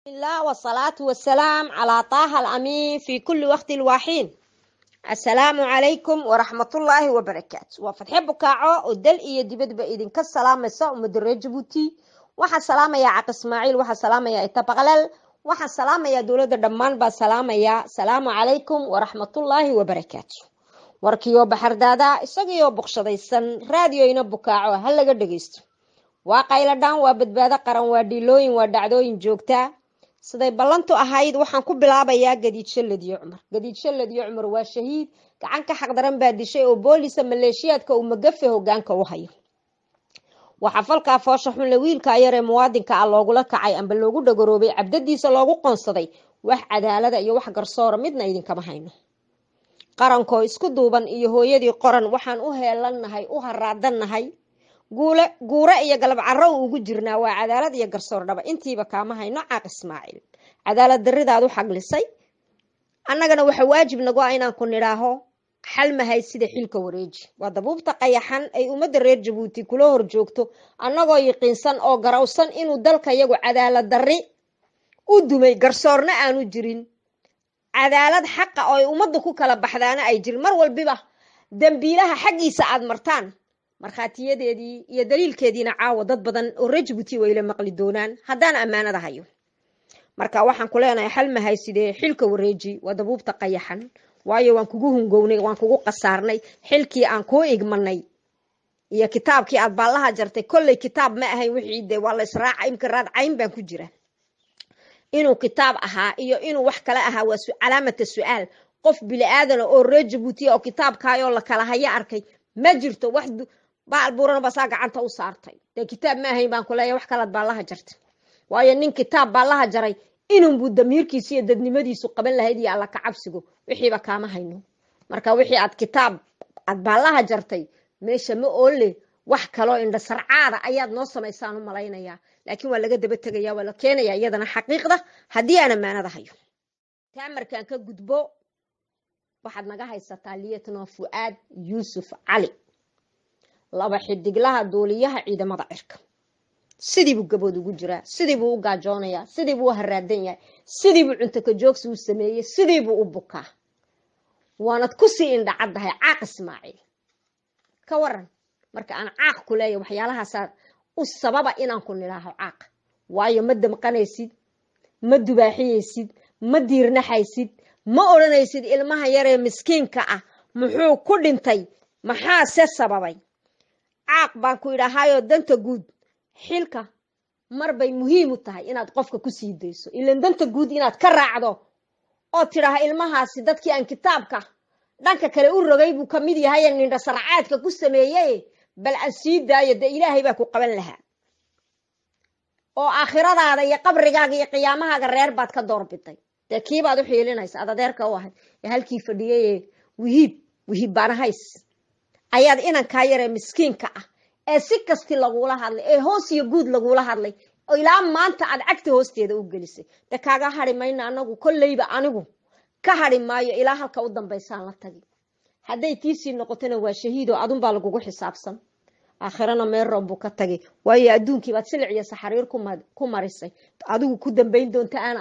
الله والصلاة والسلام على طه الأمين في كل وقت الواحين. السلام عليكم ورحمة الله وبركاته. وفتح بكاعو ودل إيه دبد بإذن كالسلام مساء مدر جبوتي وحا سلام يا عق إسماعيل وحا سلام يا إتبغلل وحا سلام يا دولة دمان بسلام يا سلام عليكم ورحمة الله وبركاته. warkiyo baxardaada isagiyo boqshadaysan raadiyoyna bukaaco hal laga dhageysto waa qayladhaan waa badbaado qaran waa dhilooyin waa dhacdooyin joogta siday ballantu ahayd waxaan ku bilaabayaa gadiidshaladiyo cumar waa shahiid gacan ka xaq daran baa dishay oo booliska maleeshiyaadka uu magafe hogaanka u hayo waxa falka foosha xun la wiilka yar ee muwaadinka ah loogula kacay amba loogu dhagoroobay cabdadiisa loogu qoonsaday wax cadaalad iyo wax garsoor midna idin kama hayno qaranko isku duuban iyo hooyadii qoran waxaan u heelanahay u haraadanahay guure iyo galab carro ugu jirnaa waa cadaalad iyo garsoor dhaba intiiba kaama hayno caaq Ismaaciil cadaalad daridaadu xaglisay annagana waxa waajib nagu ah inaan ku niraaho xal ma hay sida xilka wareeji waa dabuubta qayaxan ay umada reer Jabuuti kula hor joogto annagoo yaqiinsan oo garawsan inuu dalka iyagu cadaalad dari u dumay garsoorna aanu jirin cadaalad xaqa oo ay umada ku kala baxdaana ay jirin mar walbiba dambiilaha xaqiisa aad martaan markhaatiyadeedii iyo daliilkeediina caawa dad badan oo reer Jabuuti way la maqli doonaan haddaan ammaanada hayo marka waxaan ku leenahay xal ma hay sidee xilka wareeji waa dabuubta qayaxan waayo waan kugu hungownay waan kugu qasaarnay xilkii aan koo igmanay iyo kitaabkii aad baalaha jartay kolley kitaab ma ahayn wixii de waa la israaca imka raad cayn baan ku jira inuu kitaab ahaa iyo inuu wax kale ahaa waa calaamada su'aal qof bili aadan oo reer Jabuuti oo kitaabkaayo la kala haya arkay ma jirto wax baal buuran baa gacanta u saartay de kitaab ma ahayn baan ku leeyahay wax kale baa laha jartay waayo nin kitaab baa laha jaray inuu buu damiirkiisa iyo dadnimadiisu qaban lahayd iyo alla ka cabsigo wixiiba kaama hayno marka wixii aad kitaab aad baa laha jartay meesha ma oole wax kale oo indha sarcaada ayaad noo samaysaan u malaynaya laakiin waa laga daba tagayaa waa la keenayaa iyadana xaqiiqda hadii aan amaanada hayo taamarkan ka gudbo waxaad naga haysataa liyatno Fuad Yusuf Ali laba xidiglaha dooliyaha ciidamada cirka sidii buu gabood ugu jiraa sidii buu u gaajoonaya sidii buu haraadan yahay sidii buu cunto ka joogsi u sameeyay sidii buu u bukaa waanad ku sii indhacadahay caaq Ismaaciil ka waran marka aan caaq ku leeyahay waxyaalahaas u sababa inaan ku nilaaho caaq waayo ma damqanaysid ma dubaaxiyaysid ma diirnaxaysid ma oranaysid ilmaha yar ee miskiinka ah muxuu ku dhintay maxaa se sababay caaq baan ku idhaahayo danta guud xilka marbay muhiim u tahay inaad qofka ku sii dayso ilaan danta guud inaad ka raacdo oo tiraha ilmahaasi dadkii aan kitaabka dhanka kale u rogay buu kamid yahay indha sarcaadka ku sameeyay bal aan sii daayo de ilaahay baa ku qaban lahaa oo aakhiradaada iyo qabrigaaga iyo qiyaamahaaga reer baad ka doorbiday de kiibaad u xiilinaysa adeerka u ahay halkii fadhiyay wihib baan hays ayaad inanka yar ee miskiinka ah ee si kasti lagula hadlay ee hoos iyo guud lagula hadlay oo ilaa maanta aad cagta hoosteeda u gelisay de kaaga hari mayna anagu kolleyba anigu ka hari maayo ilaa halka u dambeysaan la tagi haday tiisi noqotana waa shahiido adun baa lagugu xisaabsan aakhirana meel roob ka tagay waayo adduunkii baad silic iyo saxariir ku marisay adigu ku dambeyn doonta aan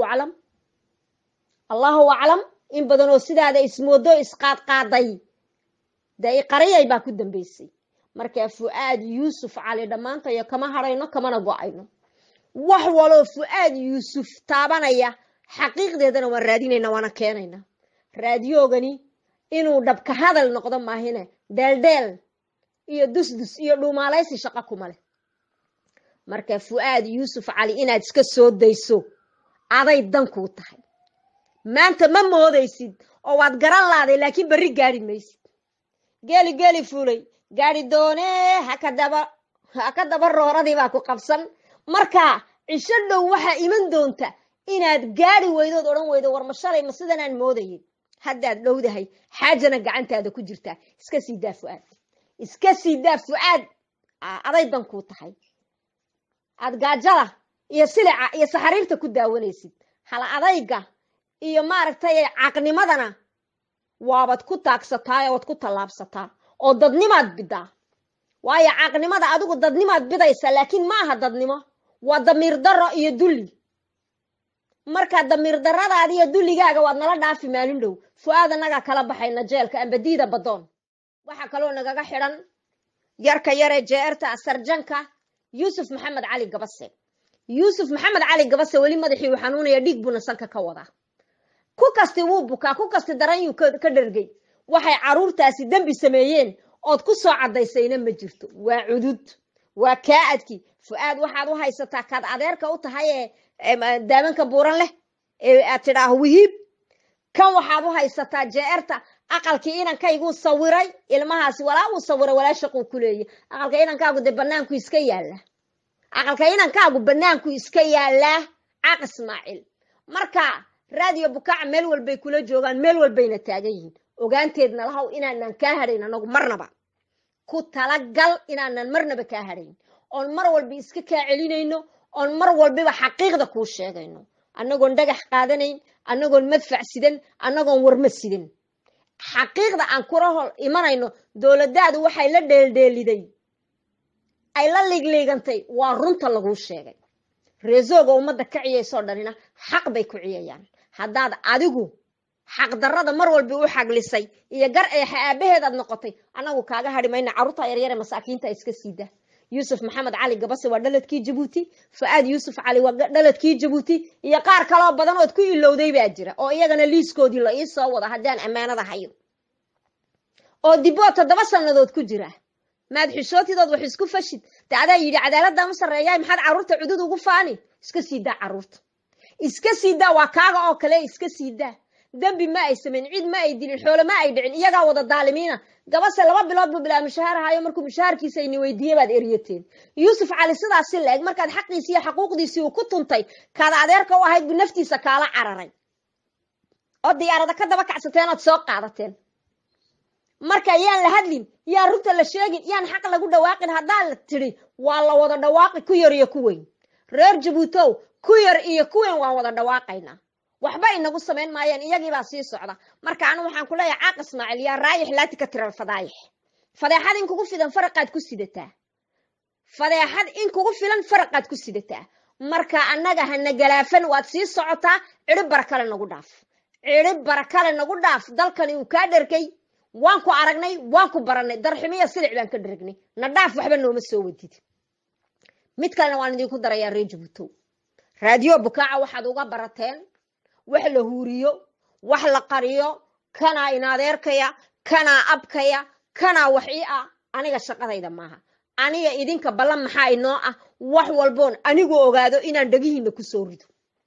Allahu a'lam in badan oo sidaada ismoodo isqaad-qaaday day qariyay baa ku dambeysay marka Fuad Yusuf Ali dhamaantayo kama harayno kamana go'ayno wax walo Fuad Yusuf taabanaya xaqiiqdeedana waan raadinayna waana keenayna raadiyoogani inuu dhabka hadal noqdo maahine deeldeel iyo dusdus iyo dhuumaalaysi shaqo kuma leh marka Fuad Yusuf Ali inaad iska soo dayso aday dan ku tahay maanta ma moodaysid oo waad garan laaday laakiin bari gaari maysid geeli fuulay gaari doone haka daba rooradii baa ku qabsan marka cisho dhow waxa iman doonta inaad gaari weydood oran weydo war ma shalay ma sidan aan moodayay haddaad dhowdahay xaajana gacantaada ku jirtaa iska sii daa Fuad aday dan ku tahay aad gaajada iyo silica iyo saxariirta ku daawanaysid hala adayga iyo maaragtay caaqnimadana waabad ku taagsataa oo ku talaabsataa oo dadnimaad bidaa waayo caaqnimada adigu dadnimaad bidaysa laakiin ma aha dadnimo waa damiir daro iyo dulli marka damir daradaadi iyo duligaaga waad nala dhaafi maalin dhow fuaad anaga kala baxayna jeelka amba diida badoon waxa kaloo nagaga xidhan yarka yare jeerta sarjanka Yusuf Maxamed Cali Gabase Yusuf Maxamed Cali Gabase wali madaxii uu xanuunaya dhig buna sanka ka wada ku kasti wuu bukaa ku kasti daran yu ka dhargay waxay caruurtaasi dambi sameeyeen ood ku soo cadaysayna ma jirto waa cudud waa kaadki fuaad waxaad u haysataa kaad adeerka u tahay daamanka buuran leh aad tidhaah wihiib kan waxaad u haysataa jeerta aqalkii inankaygu sawiray ilmahaasi walaa uu sawiray walaa shaqo ku leeyahay aqalka inankaagu de banaanku iska yaala aqalka inankaagu banaanku iska yaala Caaq Ismaaciil marka radio bukac meel walbay kula joogan meel walbayna taagan yihiin ogaanteedna lahaw inaanan ka hadhayn anagu marnaba ku talagal inaanan marnaba ka hadhayn on mar walba iska ka celinayno on mar walba xaqiiqda ku sheegayno anagoon dhagax qaadanayn anagoon madfac sidan anagoon warma sidan xaqiiqda aan ku rahol imanayno dawladdaadu waxay la dheeldheeliday ay la liigligantay waa runta lagu sheegay reesooga umada ka ciyayso dhanina xaq bay ku ciyayaan haddaad adigu xaq darrada mar walba u xaglisay iyo gar ee aabaheed aad noqotay anagu kaaga hadhimayna caruurta yaryar ee masaakiinta iska siida Yusuf Maxamed Cali Gabase waa dhaladkii Djibouti Fuaad Yusuf Cali waa dhaladkii Djibouti iyo qaar kale oo badan oo ku ilowday baa jira oo iyagana liiskoodii la ii soo wada hadaan amaanada hayo oo diboo 7 sanadood ku jira maad xishootidood wax isku fashid taada yiri cadaaladda ma sareeyay maxad caruurta cudud ugu faani iska siida caruurta iska siida waa kaaga oo kale iska siida dambi ma ay sameyn cid ma ay dilin xoolo ma ay dhicin iyaga wada daalimiina Gabase 2 bilood buu bilaa mushaar hayo markuu mushaarkiisa ay weydiiyay baad eriyateen Yusuf Cali sidaas leeg markaad xaqiisii iyo xuquuqdiisii uu ku tuntay kaada adeerka u ahayd naftiisa kala cararay oo diyaarada ka daba kacsateen oo soo qaadateen marka yaan la hadlin yaa runta la sheegin yaan xaq lagu dhawaaqin hadaa la tiri waa la wada dhawaaqi ku yar iyo ku weyn reer Djibouti ku yar iyo ku weyn waa wada dhawaaqayna waxba inagu sameyn maayeen iyagii baa sii socda marka anu waxaan ku leeyahay Caaq Ismaaciil yaa raayix laati ka tirar fadaayix fadeexad in kugu filan farqaad ku sidataa fadeexad in kugu filan farqaad ku sidataa marka annaga hana galaafan waad sii socotaa cirib barakale nagu dhaaf cirib barakale nagu dhaaf dalkani uu ka dharkay waan ku aragnay waan ku baranay darximiya silic baan ka dhargnay na dhaaf waxba nooma soo wadid mid kalena waan idinku darayaa reer Djibouti radio bukaca waxaad uga barateen wax la huuriyo wax la qariyo kana inaadeerkaya kana abkaya kana wixii aniga shaqadayda maaha aniga idinka ballan maxaa inoo wax walboon anigu ogaado inaan dhagihiina ku soo rido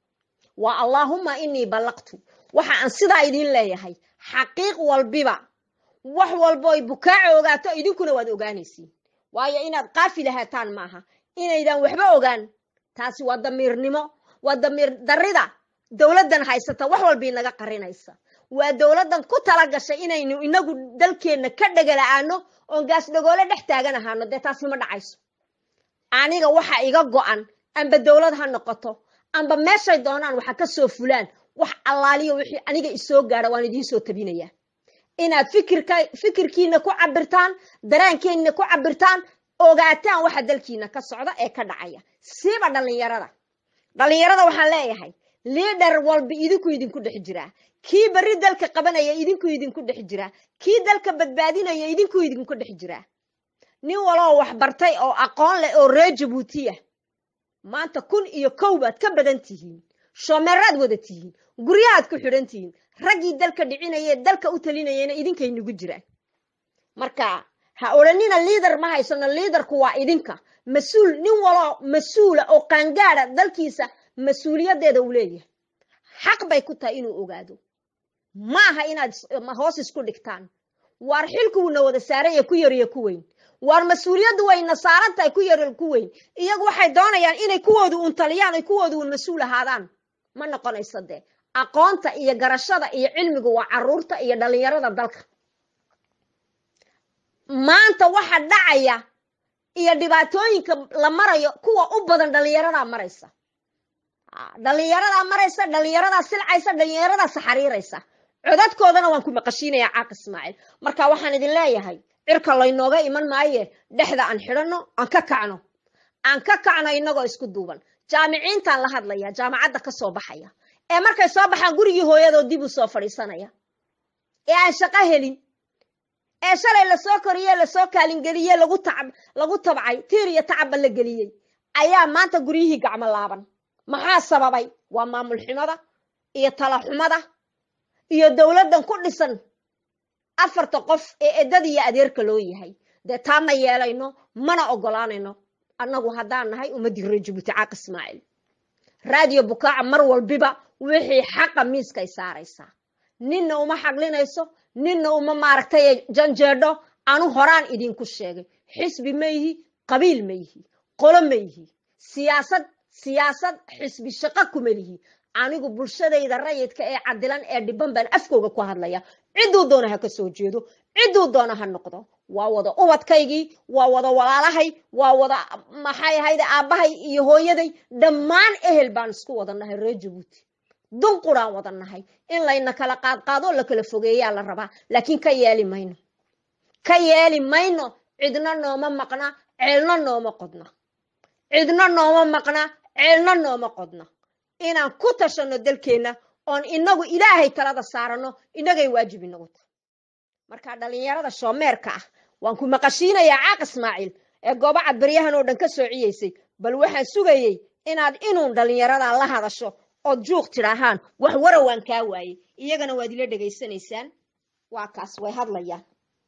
wa Allahumma inni ballaqtu waxa aan sida idin leeyahay xaqiiq walbiba wax walbo ay bukaac ogaato idinkuna waad ogaanaysiin waayo inaad qaafil ahaataan maaha inaydan waxba ogaan taasi waa damiirnimo waa damiir darida dawladdan haysata wax walba inaga qarinaysa waa dawladdan ku tala gashay inaynu inagu dalkeena ka dhagalaano oo gaas dhagoole dhex taagan ahaano taasi ma dhacayso aniga waxa iga go'an amba dawlad ha noqoto amba meeshay doonaan waxa ka soo fulaan wax allaaliyo wixii aniga isoo gaara waan idin soo tabinaya inaad fikirkiina ku cabirtaan dareenkeena ku cabirtaan ogaataan waxa dalkiina ka socda ee ka dhacaya siiba dhalinyarada waxaan leeyahay leader walba idinku dhex jira kii bari dalka qabanaya idinku dhex jira kii dalka badbaadinaya idinku dhex jira nin waloo wax bartay oo aqoon leh oo reer Djibouti maanta 1,000 baad ka badan tihiin shoomeraad wada tihiin guryahaad ku xidhan tihiin ragii dalka dhicinayay dalka u talinayayna idinkay nagu jiraan marka ha oranina leader ma haysano leaderku waa idinka mas'uul nin waloo mas'uula oo qaangaara dalkiisa mas'uuliyadeeda u leeyahay xaq bay ku tahay inuu ogaado maaha inaad hoos isku dhigtaan war xilkuuna wada saaray ku yar iyo ku weyn war mas'uuliyadu way nasaarantahay ku yar ku weyn iyagu waxay doonayaan inay kuwoodu un taliyaan ay kuwoodu un mas'uul ahaadaan ma noqonayso de aqoonta iyo garashada iyo cilmigu waa caruurta iyo dhalinyarada dalka maanta waxa dhacaya iyo dhibaatooyinka la marayo kuwa u badan dhalinyarada maraysa dhalinyarada silcaysa dhalinyarada saxariiraysa codadkoodana waan ku maqashiinaya Caaq Ismaaciil marka waxaan idin leeyahay cirka la inooga iman maaye dhexda aan xidhano aan ka kacno inagoo isku duuban jaamiciintaan la hadlaya jaamacadda ka soo baxaya ee markay soo baxaan gurigii hooyadoo dib u soo fadhiisanaya ee aan shaqo helin ee shalay la soo koriye la soo kaalingeliye lagu tabcay tiir iyo tacabba la geliyey ayaa maanta guryihii gacmo laaban maxaa sababay waa maamul xumada iyo tala xumada iyo dawladdan ku dhisan afarta qof ee eedada iyo adeerka loo yahay dee taa ma yeelayno mana ogolaanayno annagu haddaan nahay ummaddii reer Jabuuti Caaq Ismaaciil raadiyo Bukaaca mar walbiba wixii xaqa miiskay saaraysaa ninna uma xaqlinayso ninna uma maaragtay janjeedho aanu horaan idinku sheegay xisbi ma yihi qabiil ma yihi qolo ma yihi siyaasad xisbi shaqo kuma lihi anigu bulshadayda rayidka ee cadilan ee dhiban baan afkooga ku hadlaya ciduu doona ha ka soo jeedo ciduu doona ha noqdo waa wada ubadkaygii waa wada walaalahay waa wada maxay ahayd aabahay iyo hooyaday dhammaan ehel baan isku wada nahay reer Jabuuti dunquraan wada nahay in layna kala qaadqaado la kala fogeeyaa la rabaa laakiin ka yeeli mayno cidna nooma maqna ceelna nooma qodna cidna nooma maqna ceelna nooma qodna inaan ku tashano dalkeena oon inagu ilaahay talada saarano inagay waajib inagu tahay marka dhalinyarada shoomeerka ah waan ku maqashiinayaa Caaq Ismaaciil ee goobaca baryahan oo dhan ka soo ciyeysay bal waxaan sugayay inaad inuun dhalinyarada la hadasho oo juuq tiraahaan wax warawaan ka waayay iyagana waad ila dhageysanaysaan waa kaas way hadlayaan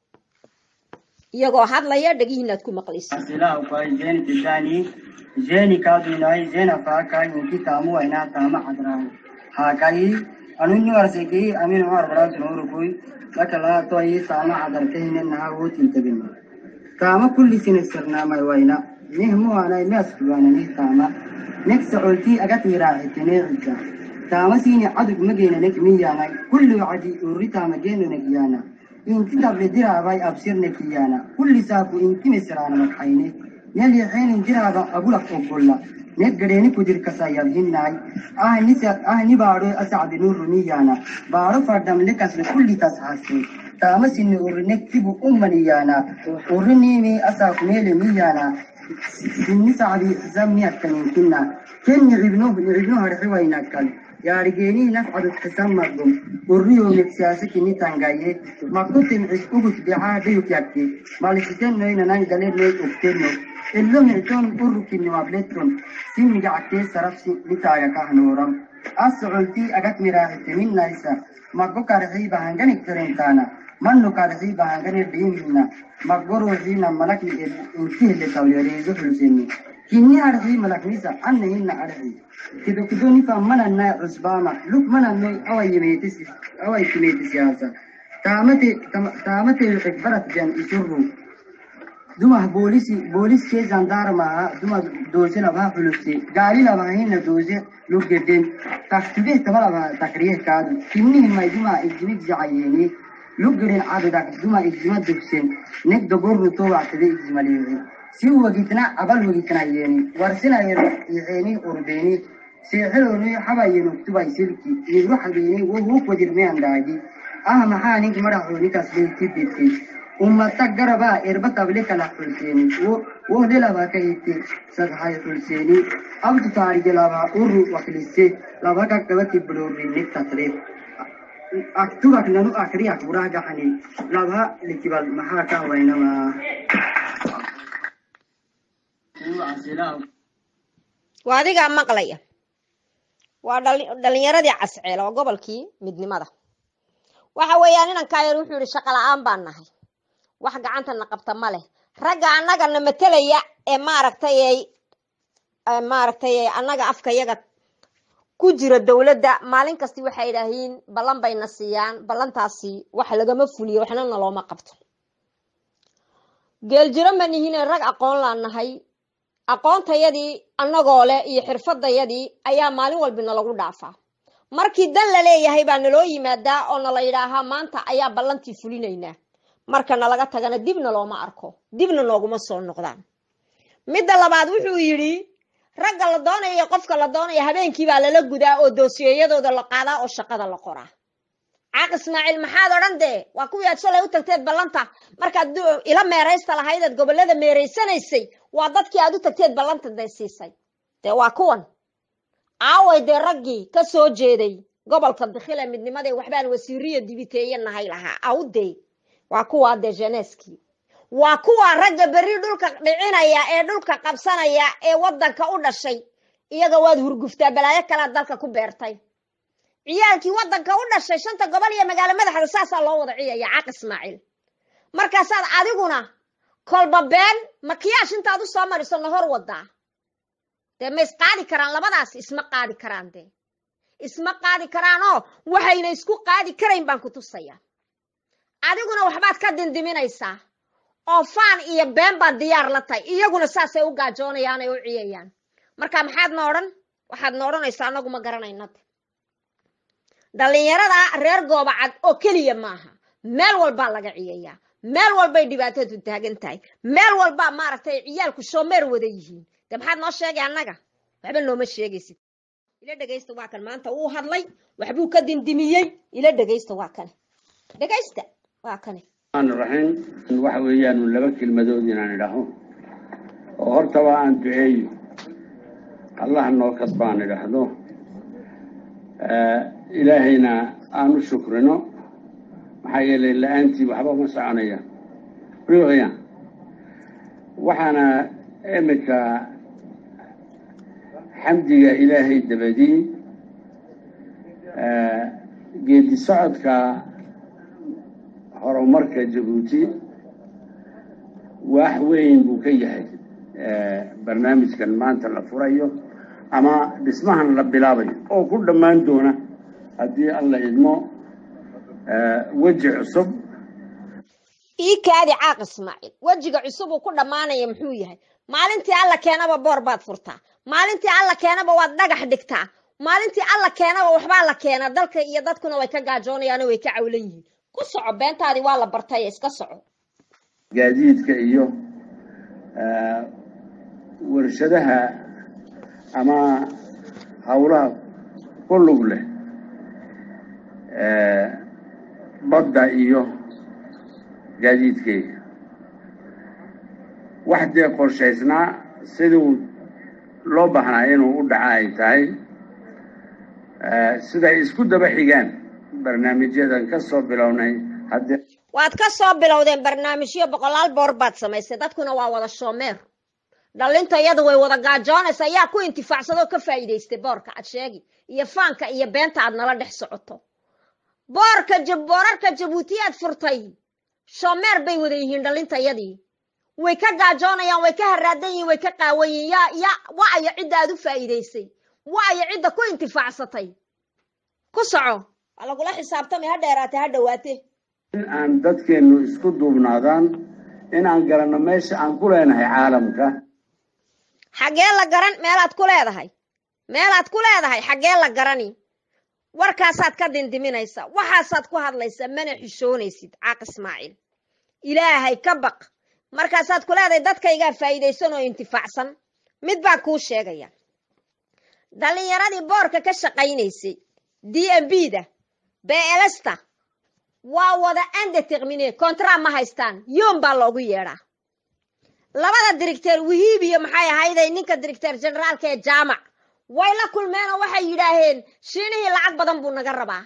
iyagoo hadlaya dhagihiinaad ku maqlaysaa asila uqay jeen bidani jeeni ka dunay jeena faaka inti taamu ayna taama xadraa haakay anunni warsiki amin umar baraas nurukuy lakala toyi taama xadartayna wuutin tabin taama kulli sinisirna may wayna nihmu ana maskuwana taama next ulti agat miraahitinayda taama siini adug mageena nek miyana kullu adi urita mageena nekiyana inti dabdira bay absirne kiyana kulli saaku inti misraana makayne yali xeen jiraba abula qolla نقدرني كدير كسايل هناي أهني بارو أسعد نور ميانا بارو فردم لكسر كل تسحسي تامس إن أورنك تبو أمنيانا أورني مي أساق ميل ميانا إني سعدي زمني أكلين كنا كن يعبنوه رحوينا كل يا رجالي نفعل التسمى مردم أوريو مكسياسك إني تانجاي ما كنت نعيشوك بعادي وكيكي مالكتين نوين نانجالي ليك أكتنو اللهم يكون أورك النوابلتون سيمي جعكتي سرفسي لتايا كهنورم أسعودي أجت مراهتي من نايسا مقبو كارحيبا هنغنك ترينتانا منو كارحيبا هنغنك بيمنا مقبو روحينا ملك انتيه لتولي ريزو حلسيني كيني أرحي ملك نيسا أنا هنا أرحي كدو نفا منا الناي عصباما لوك منا الناي أوي كميتي سياسة تامتي الحكبرت جان إسرو دوما بوليس كي زندارما دوما دوزي لبها فلوسي قالي لبها هنا دوزي لوك جدين تختبيه تبلا تقريه كادو كنيه ما دوما إجميك زعيني لوك جرين عادة دوما إجمات دوكسين نك دقور طوع تدي إجماليه سيو وقتنا أبل وقتنا يني ورسنا يحيني أربيني سيحلوني حبايا نكتبا يسلكي يروح بيني وهو قدر ميان داجي أهم حانيك مرحوني كسلين تبتي أمتك جربا إربط قبلك لا حسيني وهذا لا بكيتي صدحي حسيني أبد تاريخ لا بأورو وكلسي لا بكتبت بلوري نكتري أكتبك لنو أكري أكبرها جحني لا بها لكبال محاكا وينما وهذه مقلية ودلنيردي عسعيل وقبلكي midnimada waxa weeyaan inaan ka yar wuxuu yiri shaqo la'aan baan nahay wax gacanta qabta ma leh raga anaga namatalaya ee maaragtay anaga afkayaga ku jira dawladda maalin kasta waxay yiraahdeen balan bayna siiyaan balantaasi wax lagama fuliyo waxna looma qabto geel jira manihiin rag aqoon laanahay aqoontayadii anagoo leh iyo xirfadayadii ayaa maalin walba lagu dhaafaa markii dan la leeyahay baa naloo yimaadaa oo la yiraahaa maanta ayaa balantii fulinaynaa markana laga tagana dibna looma arko dibna nooguma soo noqdaan midda labaad wuxuu yiri ragga la doonayo qofka la doonayo habeenkii baa la gudaa oo doosiyadooda la qaadaa oo shaqada la qoraa Caaq Ismaaciil maxaad orande waa kuwii aad shalay u tagteed balanta markaad ila meeraysta lahayd gobolada meereysanaysay waa dadkii aad u tagteed balanta deesiisay dee waa kuwan aaway dee raggii ka soo jeeday gobolka dakhile midnimadee waxbaan wasiiriya dibiteeye nahay lahaa awdey waa kuwaa dee jeneeskii waa kuwa ragga berri dhulka dhicinaya ee dhulka qabsanaya ee waddanka u dhashay iyaga waad hurguftaa balaayo kalaad dalka ku beertay ciyaalkii waddanka u dhashay 5 gobol iyo magaalo madaxda saasaa loo wada ciyaya Caaq Ismaaciil markaasaad adiguna kolba been makiyaash intaad u soo mariso nahor wadaa dee ma isqaadi karaan labadaas isma qaadi karaan dee isma qaadi karaanoo waxayna isku qaadi karayn baan ku tusayaa adiguna waxbaad ka dindiminaysaa oo faan iyo been baad diyaar la tahay iyaguna saasay u gaajoonayaan ay u ciyayaan marka maxaad noodhan waxaad noodhanaysaa anagu ma garanayna dhalinyarada reer Goobacad oo kaliya maaha meel walba laga ciyayaa meel walba dhibaatadu taagan tahay meel walba maaragtay ciyaalku shoomeer wada yihiin maxaad noo sheegay annaga waxba nooma sheegaysid ila dhageysta waa kan maanta uu hadlay waxbuu ka dindimiyay ila dhageysta waa kan dhageysta waa kan aan raxin waxa weeyaan laba kelmadood inaan idhaaho oo horta waa aan duceeyo Allah noo kasbaan idhaahdo ilaahayna aanu shukrino maxaa yeelay la'aantii waxba ma soconaya ruuxiya waxaana imika xamdiga ilaahay dabadii geedi socodka horumarka Jabuuti wax weyn buu ka yahay barnaamijkan maanta la furayo ama dhismahan la bilaabayo oo ku dhamaan doona haddii Allah idmo waji cusub kaadi Caaq Ismaaciil wajiga cusub uu ku dhamaanaya muxuu yahay maalintii alla keenaba boor baad furtaa maalintii alla keenaba waad dhagax dhigtaa maalintii alla keenaba waxba la keena dalka iyo dadkuna way ka gaajoonayaan way ka cawlan yihiin ku soco beentaadi waa la bartay iska soco gaadiidka iyo warshadaha ama hawlaha kullu leh badda iyo gaadiidkeeda wax dee qorshaysnaa siduu loo baahnaa inuu u dhaca ay tahay sida isku daba xigaan barnaamijyadan ka soo bilownay haddii waad ka soo bilowdeen barnaamijyo boqolaal boor baad samaysay dadkuna waa wada shoomeer dhalinta iyada way wada gaajoonaysa ayaa ku intifaacsado ka faa'iideystay boorka aad sheegi iyo faanka iyo beenta aad nala dhex socoto boorarka Jabuuti aad furtay shoomeer bay wada yihiin dhalinta iyadii way ka gaajoonayaan way ka haraadan yihiin way ka qaawan yihiin waa ay cid aad u faa'iideysay waa ay cid ku intifaacsatay ku soco lagu la xisaabtamay ha dheeraatay ha dhawaatay in aan dadkeenu isku duubnaadaan in aan garanno meesha aan ku leenahay caalamka xagee la garan meelaad ku leedahay xagee la garani warkaasaad ka dindiminaysa waxaasaad ku hadlaysa mana xishoonaysid Caaq Ismaaciil ilaahay ka baq markaasaad ku leedahay dadkayga faa'iideysan oo intifaacsan mid baa ku sheegaya dhalinyaradii boorka ka shaqaynaysay DMB-da BLS-ta waa wada indeterminé contrat ma haystaan yoom baa loogu yeedhaa labada director Wahiibiyo maxay ahayd ninka director generalka ee jaamac way la kulmeen oo waxay yiraahdeen shiinihii lacag badan buu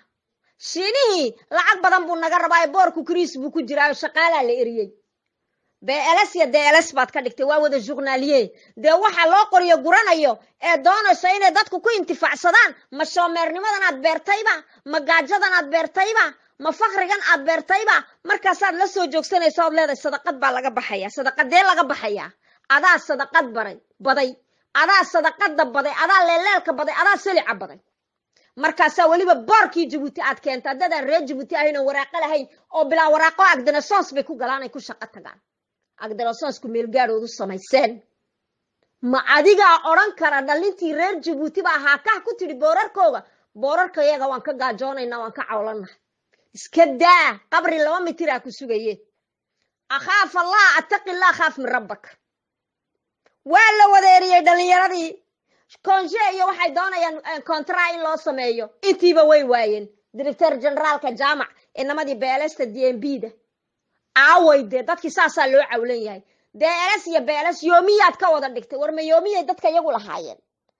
naga rabaa boorku Chris buu ku jiraa shaqaalaha la eriyay BLS iyo DLS baad ka dhigtay waa wada journalier de waxa loo qoriyo guranayo ee doonayso inay dadku ku intifaacsadaan ma shoomeernimadan aad beertayba ma gaajadan aad beertayba ma faqrigan aad beertayba markaasaad la soo joogsanayso oo leedahay sadaqad baa laga baxaya sadaqadee laga baxaya adaa sadaqad baday adaa sadaqada baday adaa leeleelka baday adaa silica baday markaasaa waliba boorkii Jabuuti aad keentay dadaan reer Jabuuti ahayna waraaqo lahayn oo bilaa waraaqo agdanasoons bay ku galaan ay ku shaqo tagaan agdanasoonsku meel gaadhoodu samayseen ma adigaa odhan kara dhalintii reer Jabuuti baa haakaha ku tidhi boorarka iyaga waan ka gaajoonaynaa waan ka cawlanahay iska daa qabri 2 mitir ku sugaye akhaaf Allah attaqi Allah khaaf min rabbak waa la wadeeriyay dhalinyaradii konje iyo waxay doonayaan contract in loo sameeyo intiiba way waayeen director generalka jaamac inamadii BLS-ta DMB-da aawayde dadkii saasaa loo cawlan yahay DLS iyo BLS yoomiyaad ka wada dhigtay war ma yoomiyay dadka iyagu lahaayeen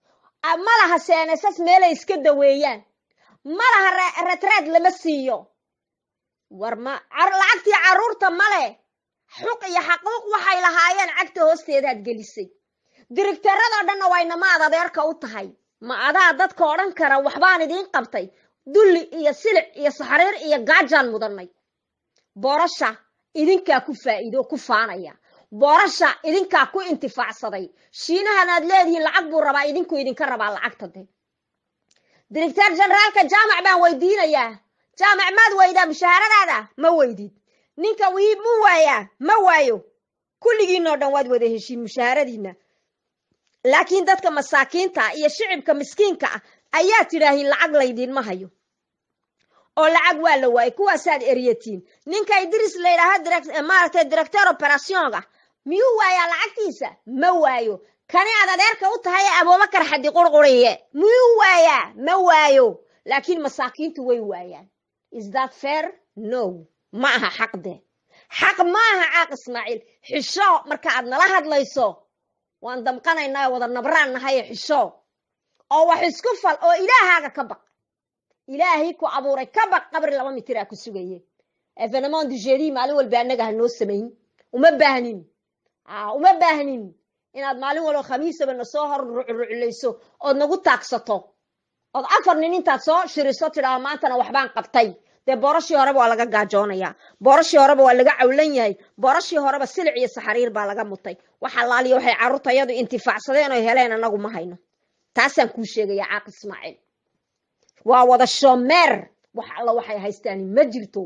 ma laha seenesas meelay iska daweeyaan ma laha retraad lama siiyo war ma lacagtii caruurta male xuq iyo xaquuq waxay lahaayeen cagta hoosteedaad gelisay directorada dhanna wayna ma adeerka u tahay ma adaa dadka odhan kara waxbaan idiin qabtay dulli iyo silic iyo saxariir iyo gaajaan mudanay boorasha idinkaa ku faa'iido ku faanaya boorasha idinkaa ku intifaacsaday shiinahan aad leedihiin lacag buu rabaa idinku idinka rabaa lacagta de director generaalka jaamac baan weydiinayaa jaamac maad weydaa mushaharadaada ma weydid ninka wii mu waayaa ma waayo kulligiinoo dhan waad wada heshiin mushaharadiina laakiin dadka masaakiinta iyo shicibka miskiinka ah ayaa tidhaahiin lacag laydiinma hayo oo lacag waa la waayay kuwaasaad eryatiin ninka idris la yidhaaha maaragtay director operationga miyuu waayaa lacagtiisa ma waayo kani aad adeerka u tahay abubakar xadi qurquriye miyuu waayaa ma waayo laakiin masaakiintu way waayaan is that fair no ma aha xaqde xaq ma aha caaq ismaaciil xisho marka aad nala hadlayso waan damqanaynaa wada nabraan nahay xisho oo wax isku fal oo ilaahaaga ka baq ilaahay ku abuuray ka baq qabri 2 mitir ku sugaye evenement du jeudi maalin walba anaga hanoo sameyn uma baahnin inaad maalin walba khamiisaba na soo hor rucrucleyso oo nagu taagsato oo afar nin intaad soo shiriso tiraa maantana waxbaan qabtay de boorashii horeba waa laga gaajoonaya boorashii horeba waa laga cawlan yahay boorashii horeba silic iyo saxariir baa laga mutay waxa laaliyo waxay carruurtayadu intifaacsadeen oo heleen anagu ma hayno taasaan kuu sheegaya caaq ismaaciil waa wada shomeer wax alla waxay haystaan ma jirto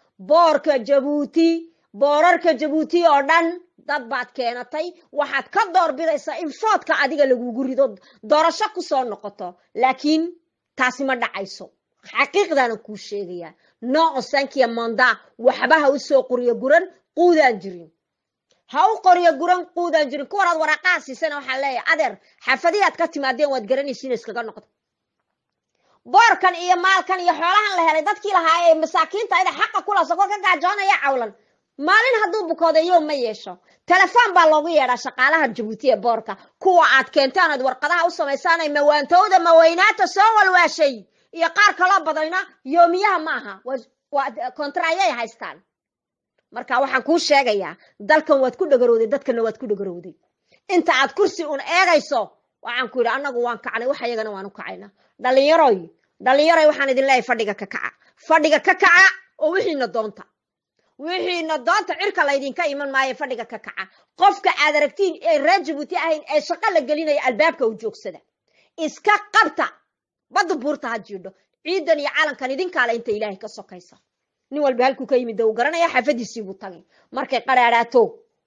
boorarka jabuuti oo dhan dad baad keenatay waxaad ka doorbidaysaa in foodka adiga lagugu rido doorasho ku soo noqoto laakiin taasi ma dhacayso xaqiiqdana kuu sheegaya nooco sankiya manda waxba ha u soo qoriyo guran quudaan jirin ha u qoriyo guran quudaan jirin kuwaraad waraaqaha siisana waxaan leeyahay adeer xafadiyaad ka timaadeen waad garanaysiin iskaga noqdo boorkan iyo maalkan iyo xoolahan la helay dadkii lahaa ee masaakiinta ayda xaqa kula soo ka gaajoonaya cawlan maalin hadduu bukoodayo ma yeesho telefoon baa loogu yeedhaa shaqaalaha jabuuti ee boorka kuwa aad keentaan aad warqadaha u samaysaan ay mawaantowda maweynaata soo walwaashay iyo qaar kaloo badayna yoomiyaha maaha waa kontraayay haystaan marka waxaan kuu sheegayaa dalkan waad ku dhagarowday dadkana waad ku dhagarowday inta aad kursi un eegayso waxaan ku yidhi annagu waan kacnay wax iyagana waan u kacayna dhalinyaroy waxaan idin leeyahay fadhiga ka kaca oo wixiina doonta cirka laydinka iman maayo fadhiga ka kaca qofka aad aragtiin ee reer jabuuti ahayn ee shaqo la gelinaya albaabka u joogsada iska qabta badda buurta ha jiidho ciidan iyo calankan idinkaale inta ilaahay ka sokaysa nin walba halkuu ka yimid uu garanaya xafadiisii buu tagay markay qaraaraato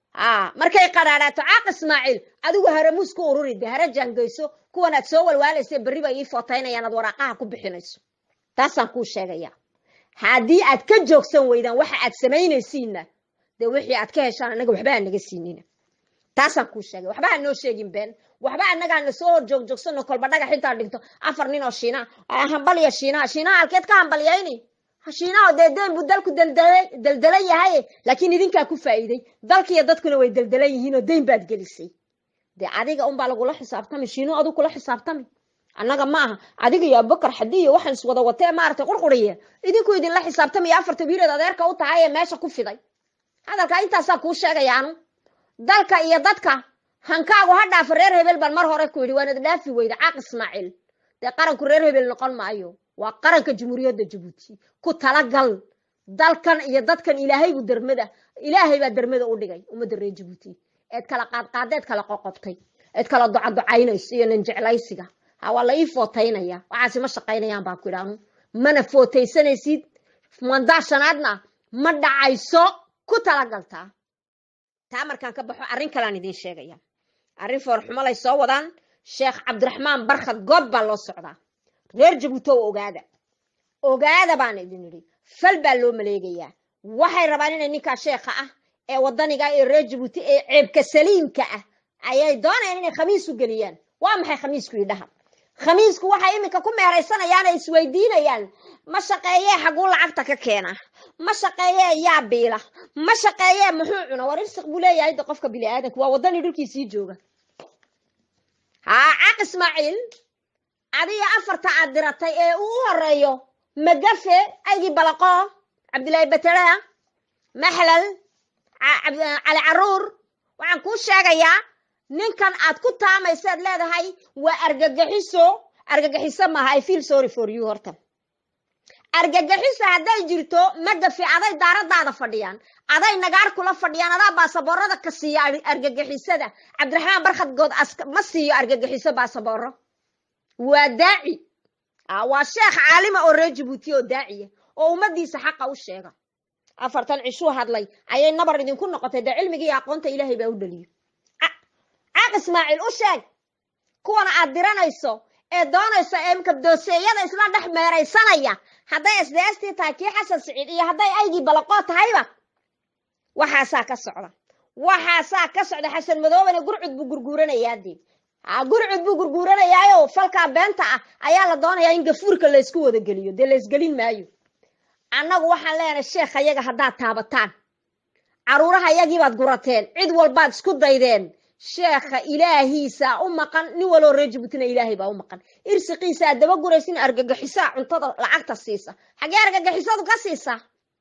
caaq ismaaciil adigu haramuus ku ururi de hara jaangeyso kuwan aad soo walwaalaysa berri bay ii footaynayaan aad waraaqaha ku bixinayso taasaan kuu sheegaya haddii aad ka joogsan weydaan waxa aad samaynaysiinna dee wixii aad ka heshaan annaga waxba aan naga siinina taasaan kuu sheegay waxba aan noo sheegin been waxba annaga aan soo hor joogsano kolba dhagax intaan dhigto 4 nin oo shiina hambaliya shiina halkeed ka hambaliyayni shiinaha deedeen buu dalku daldalan yahay laakiin idinkaa ku faa'iiday dalkiiyo dadkuna way daldalan yihiin oo deyn baad gelisay dee adiga unbaa lagula xisaabtami shiino adu kula xisaabtami annaga maaha adiga iyo abubakar xadiyo waxaan iswada watee maaragtay qurquriye idinku idinla xisaabtamaya 4 wiilood adeerka u tahay ee meesha ku fiday hadalka intaasaa kuu sheegayaanu dalka iyo dadka hankaagu ha dhaafa reer hebel baan mar hore ku yidhi waanad dhaafi weyda caaq ismaaciil dee qaranku reer hebel noqon maayo waa qaranka jamhuuriyadda jabuuti ku talagal dalkan iyo dadkan ilaahay baa dermada u dhigay ummadda reer jabuuti eed kala qaadqaadeed kala qoqobtay eed kala ducaducaynayso iyo nin jeclaysiga waa la ii footaynaya waxaasi ma shaqaynayaan baan ku idhaanu mana footaysanaysid mandaashanaadna ma dhacayso ku talagaltaa taa markaan ka baxo arrin kalaan idiin sheegaya arrin foorxumalay soo wadaan sheekh cabdiraxmaan barkhad good baa loo socdaa reer jabuuti oo ogaada baan idin idhi fal baa loo maleegayaa waxay rabaan inay ninkaa sheekha ah ee wadaniga ee reer jabuuti ee ceebka saliimka ah ayay doonayaan inay khamiis u geliyaan waa maxay khamiisku idhaha khamiisku waxay iminka ku meeraysanayaan ay isweydiinayaan ma shaqeeyee xaguu lacagta ka keena ma shaqeeyee yaa biila ma shaqeeyee muxuu cuna war irsiq buu leeyahay qofka bini aadanka waa wadani dhulkiisii jooga caaq ismaaciil adiga afarta aad diratay ee uu horeeyo magafe aygi balaqo cabdilaahi batara maxlal cali caruur waxaan kuu sheegayaa ninkan aad ku taamaysaad leedahay waa argagixiso maaha. I feel sorry for you horta. argagixiso hadday jirto magafe aday daaradaada fadhiyaan, aday nagaar kula fadhiyaan, adaa baasaboorada ka siiya argagixisada. cabdiraxmaan barkhadgood ma siiyo argagixiso baasabooro. waa daaci, waa sheekh caalima oo reer Jabuuti oo daaciya oo ummadiisa xaqa u sheega. afartan cishuu hadlay ayay nabar idinku noqotay. da cilmiga iyo aqoonta ilaahay baa u dhaliyo. caaq ismaaciil u sheeg kuwana aad diranayso ee doonayso ee kabdooseeyada isla dhex meeraysanaya, hadday SDS tahay kii xasan siciid iyo hadday aygii balaqoo tahayba waxaasaa ka socda. xasan madoobana gurcud buu gurguuranayaa dee. gurcud buu gurguuranayaayo falkaa beenta ah ayaa la doonayaa in gafuurka la isku wada geliyo. dee la isgelin maayo. annagu waxaan leenahay sheekh ayaga haddaad taabataan, caruuraha yagii baad gurateen, cid walbaad isku daydeen. sheekha ilaahiisa u maqan, nin waloo reer Jabuutina ilaahay baa u maqan. irsiqiisa aad daba guraysin argagixisa cuntada lacagta siisa. xagee argagixisadu ka siisa?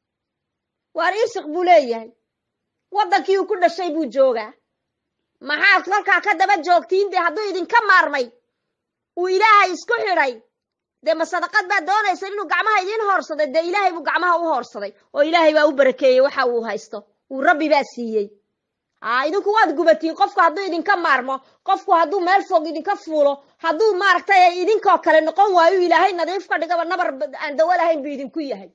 waar irsiq buu leeyahay, wadankii uu ku dhashay buu joogaa. maxaad halkaa ka daba joogtiin? dee hadduu idinka maarmay uu ilaahay isku xidhay, dee ma sadaqad baad doonaysa inuu gacmaha idiin hoorsaday? dee ilaahay buu gacmaha u hoorsaday oo ilaahay baa u barakeeyey waxa uu haysto, uu rabbi baa siiyey. idinku waad gubatiin. qofku hadduu idinka maarmo, qofku hadduu meel fog idinka fuulo, hadduu maaragtay idinkoo kale noqon waayo ilaahay nadiif ka dhigaba nabar aan dawo lahayn buu idinku yahay.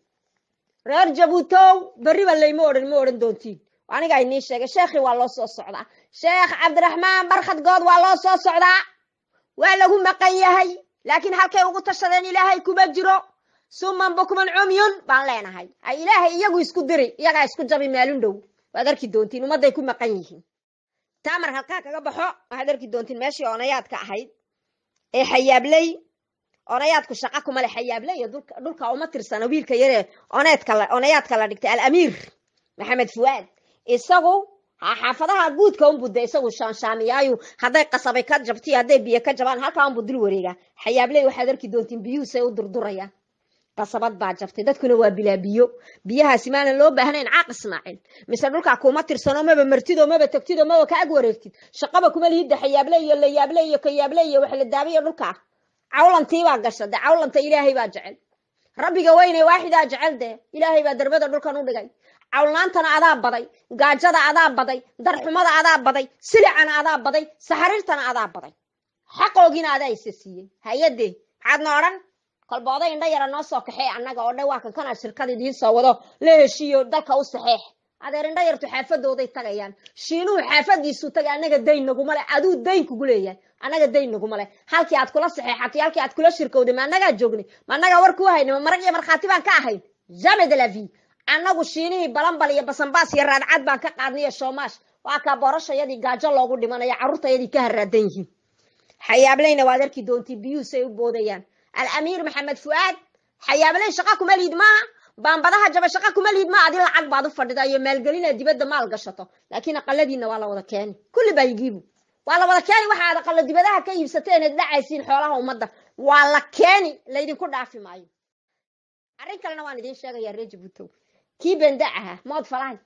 reer Jabuutow berriba layma odhan doontiin. aniga inii sheegay sheekhi waa loo soo socdaa. sheekh cabdiraxmaan barkhadgood waa loo soo socdaa. waa lagu maqan yahay, laakiin halkay ugu tashadeen ilaahay kuma jiro. suman bukman cumyun baan leenahay. ilaahay iyagu isku diri, iyagaa isku jabi maalin dhow. waad arki doontiin ummadday ku maqan yihiin. taamar halkaa kaga baxo waxaad arki doontiin meeshii onayaadka ahayd ee xayaabley. onayaadku shaqa kuma leh xayaabley iyo dhulka uma tirsana. wiilka yaree onayaadka la dhigtay alamiir maxamed fuaad, isagu xaafadaha guudka unbudda isagu shaanshaamiyaayu. hadday qasabay ka jabti, hadday biyo ka jabaan halkaa unbu dil wareegaa. xayaabley waxaad arki doontiin biyuhusay u durdurayaan. qasabad baa jabtay, dadkuna waa bilaa biyo. biyahaasi maanan loo baahnayn. caaq ismaaciil mise dhulkaa kuma tirsano, maba martido, maba tagtido, maba ka ag wareegtid. shaqaba kuma lihidda xayaable iyo layaable iyo kayaable iyo wax la daabiyo dhulkaa. cawlantii baa gasha. dee cawlanta ilaahay baa jecel, rabbiga weyne waaxidaa jecel. dee ilaahay baa darbada dhulkan u dhigay. cawlnaantana adaa baday, gaajada adaa baday, darxumada adaa baday, silicana adaa baday, saxariirtana adaa baday. xaqoogiina adaa isa siiyey. hay-adee maxaadna odhan? kolba oday indha yara noo soo kaxee annaga oo dhan waa kan kana shirkad idiin soo wado la heshiiyo dalka u saxeex. adeer indha yartu xaafadooday tagayaan. shiinuhu xaafadiisu tagay. annaga dayn naguma leh. aduu dayn kugu leeyahay, annaga dayn naguma leh. halkii aad kula saxeexatay, halkii aad kula shirkowday ma annagaa joognay? ma annagaa war kuu haynay? ma marag iyo markhaati baan ka ahayn? jamais de la vie. annagu shiinihii balanbal iyo basanbaas iyo raadcad baan ka qaadnay iyo shoomaash. waa kaa boorashayadii gaajo loogu dhimanaya, carruurtayadii ka haraadan yihiin. xayaableyna waad arki doontiin biyuhusay u boodayaan. الأمير محمد فؤاد حيابلين شقاكم اليد ما بانبضها جب شقاكم اليد ما عدل العقب بعض فرد أي مال قلينا دي بد مال قشطه. لكن أقلدينا والله ولا كاني كل بيجيبوا والله ولا كاني واحد أقل دي بدها كيف ستين الدعيسين حولها ومضة والله كاني لا يدين كل عارف معي. أرين كلنا وانا دين شقة يا رجل بتو كي بندعها مود فلاي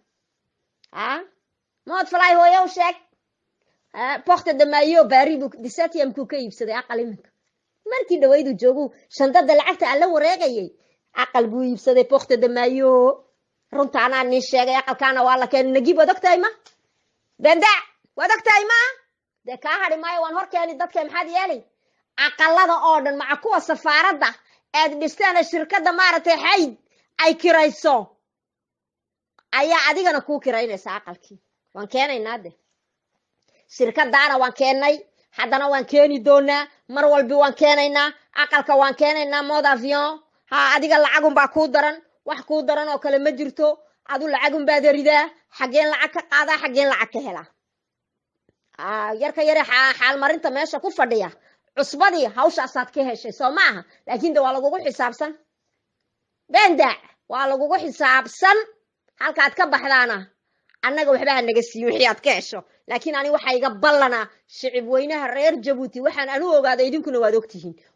مود فلاي هو يوشك بوقت دمايو باريبو دسات يمكو كيف سدي أقل منك markii dhawaydu joogu shandada lacagta aan la wareegayay aqal buu iibsaday poqta damayo. runta anaa nin sheegay aqalkaana waa la keenay. nagib wad ogtahay ma? banda wad ogtahay ma? dee kaa hadhi maayo waan hor keeni dadka. maxaad yeelay? aqalada oo dhan maca kuwa safaaradda aad dhistaan shirkadda maaragtay xayd ay kirayso ayaa adigana kuu kiraynaysa aqalkii. waan keenaynaa de shirkadaana waan keennay, haddana waan keeni doonaa. mar walbi waan keenaynaa. aqalka waan keenaynaa mode avion. adiga lacagun baa kuu daran, wax kuu daran oo kale ma jirto. adu lacagun baad eridaa. xaggeen lacag ka qaadaa, xaggeen lacag ka helaa. yarka yare xaal marinta meesha ku fadhiya cusbadii hawshaasaad ka heshay soo maaha. laakiin de waa lagugu xisaabsan. bendaac waa lagugu xisaabsan. halkaad ka baxdaana annaga waxba ha naga siin wixii aad ka hesho. laakiin ani waxa iga ballanaa shicib weynaha reer Jabuuti waxaan anu ogaaday idinkuna waad ogtihiin.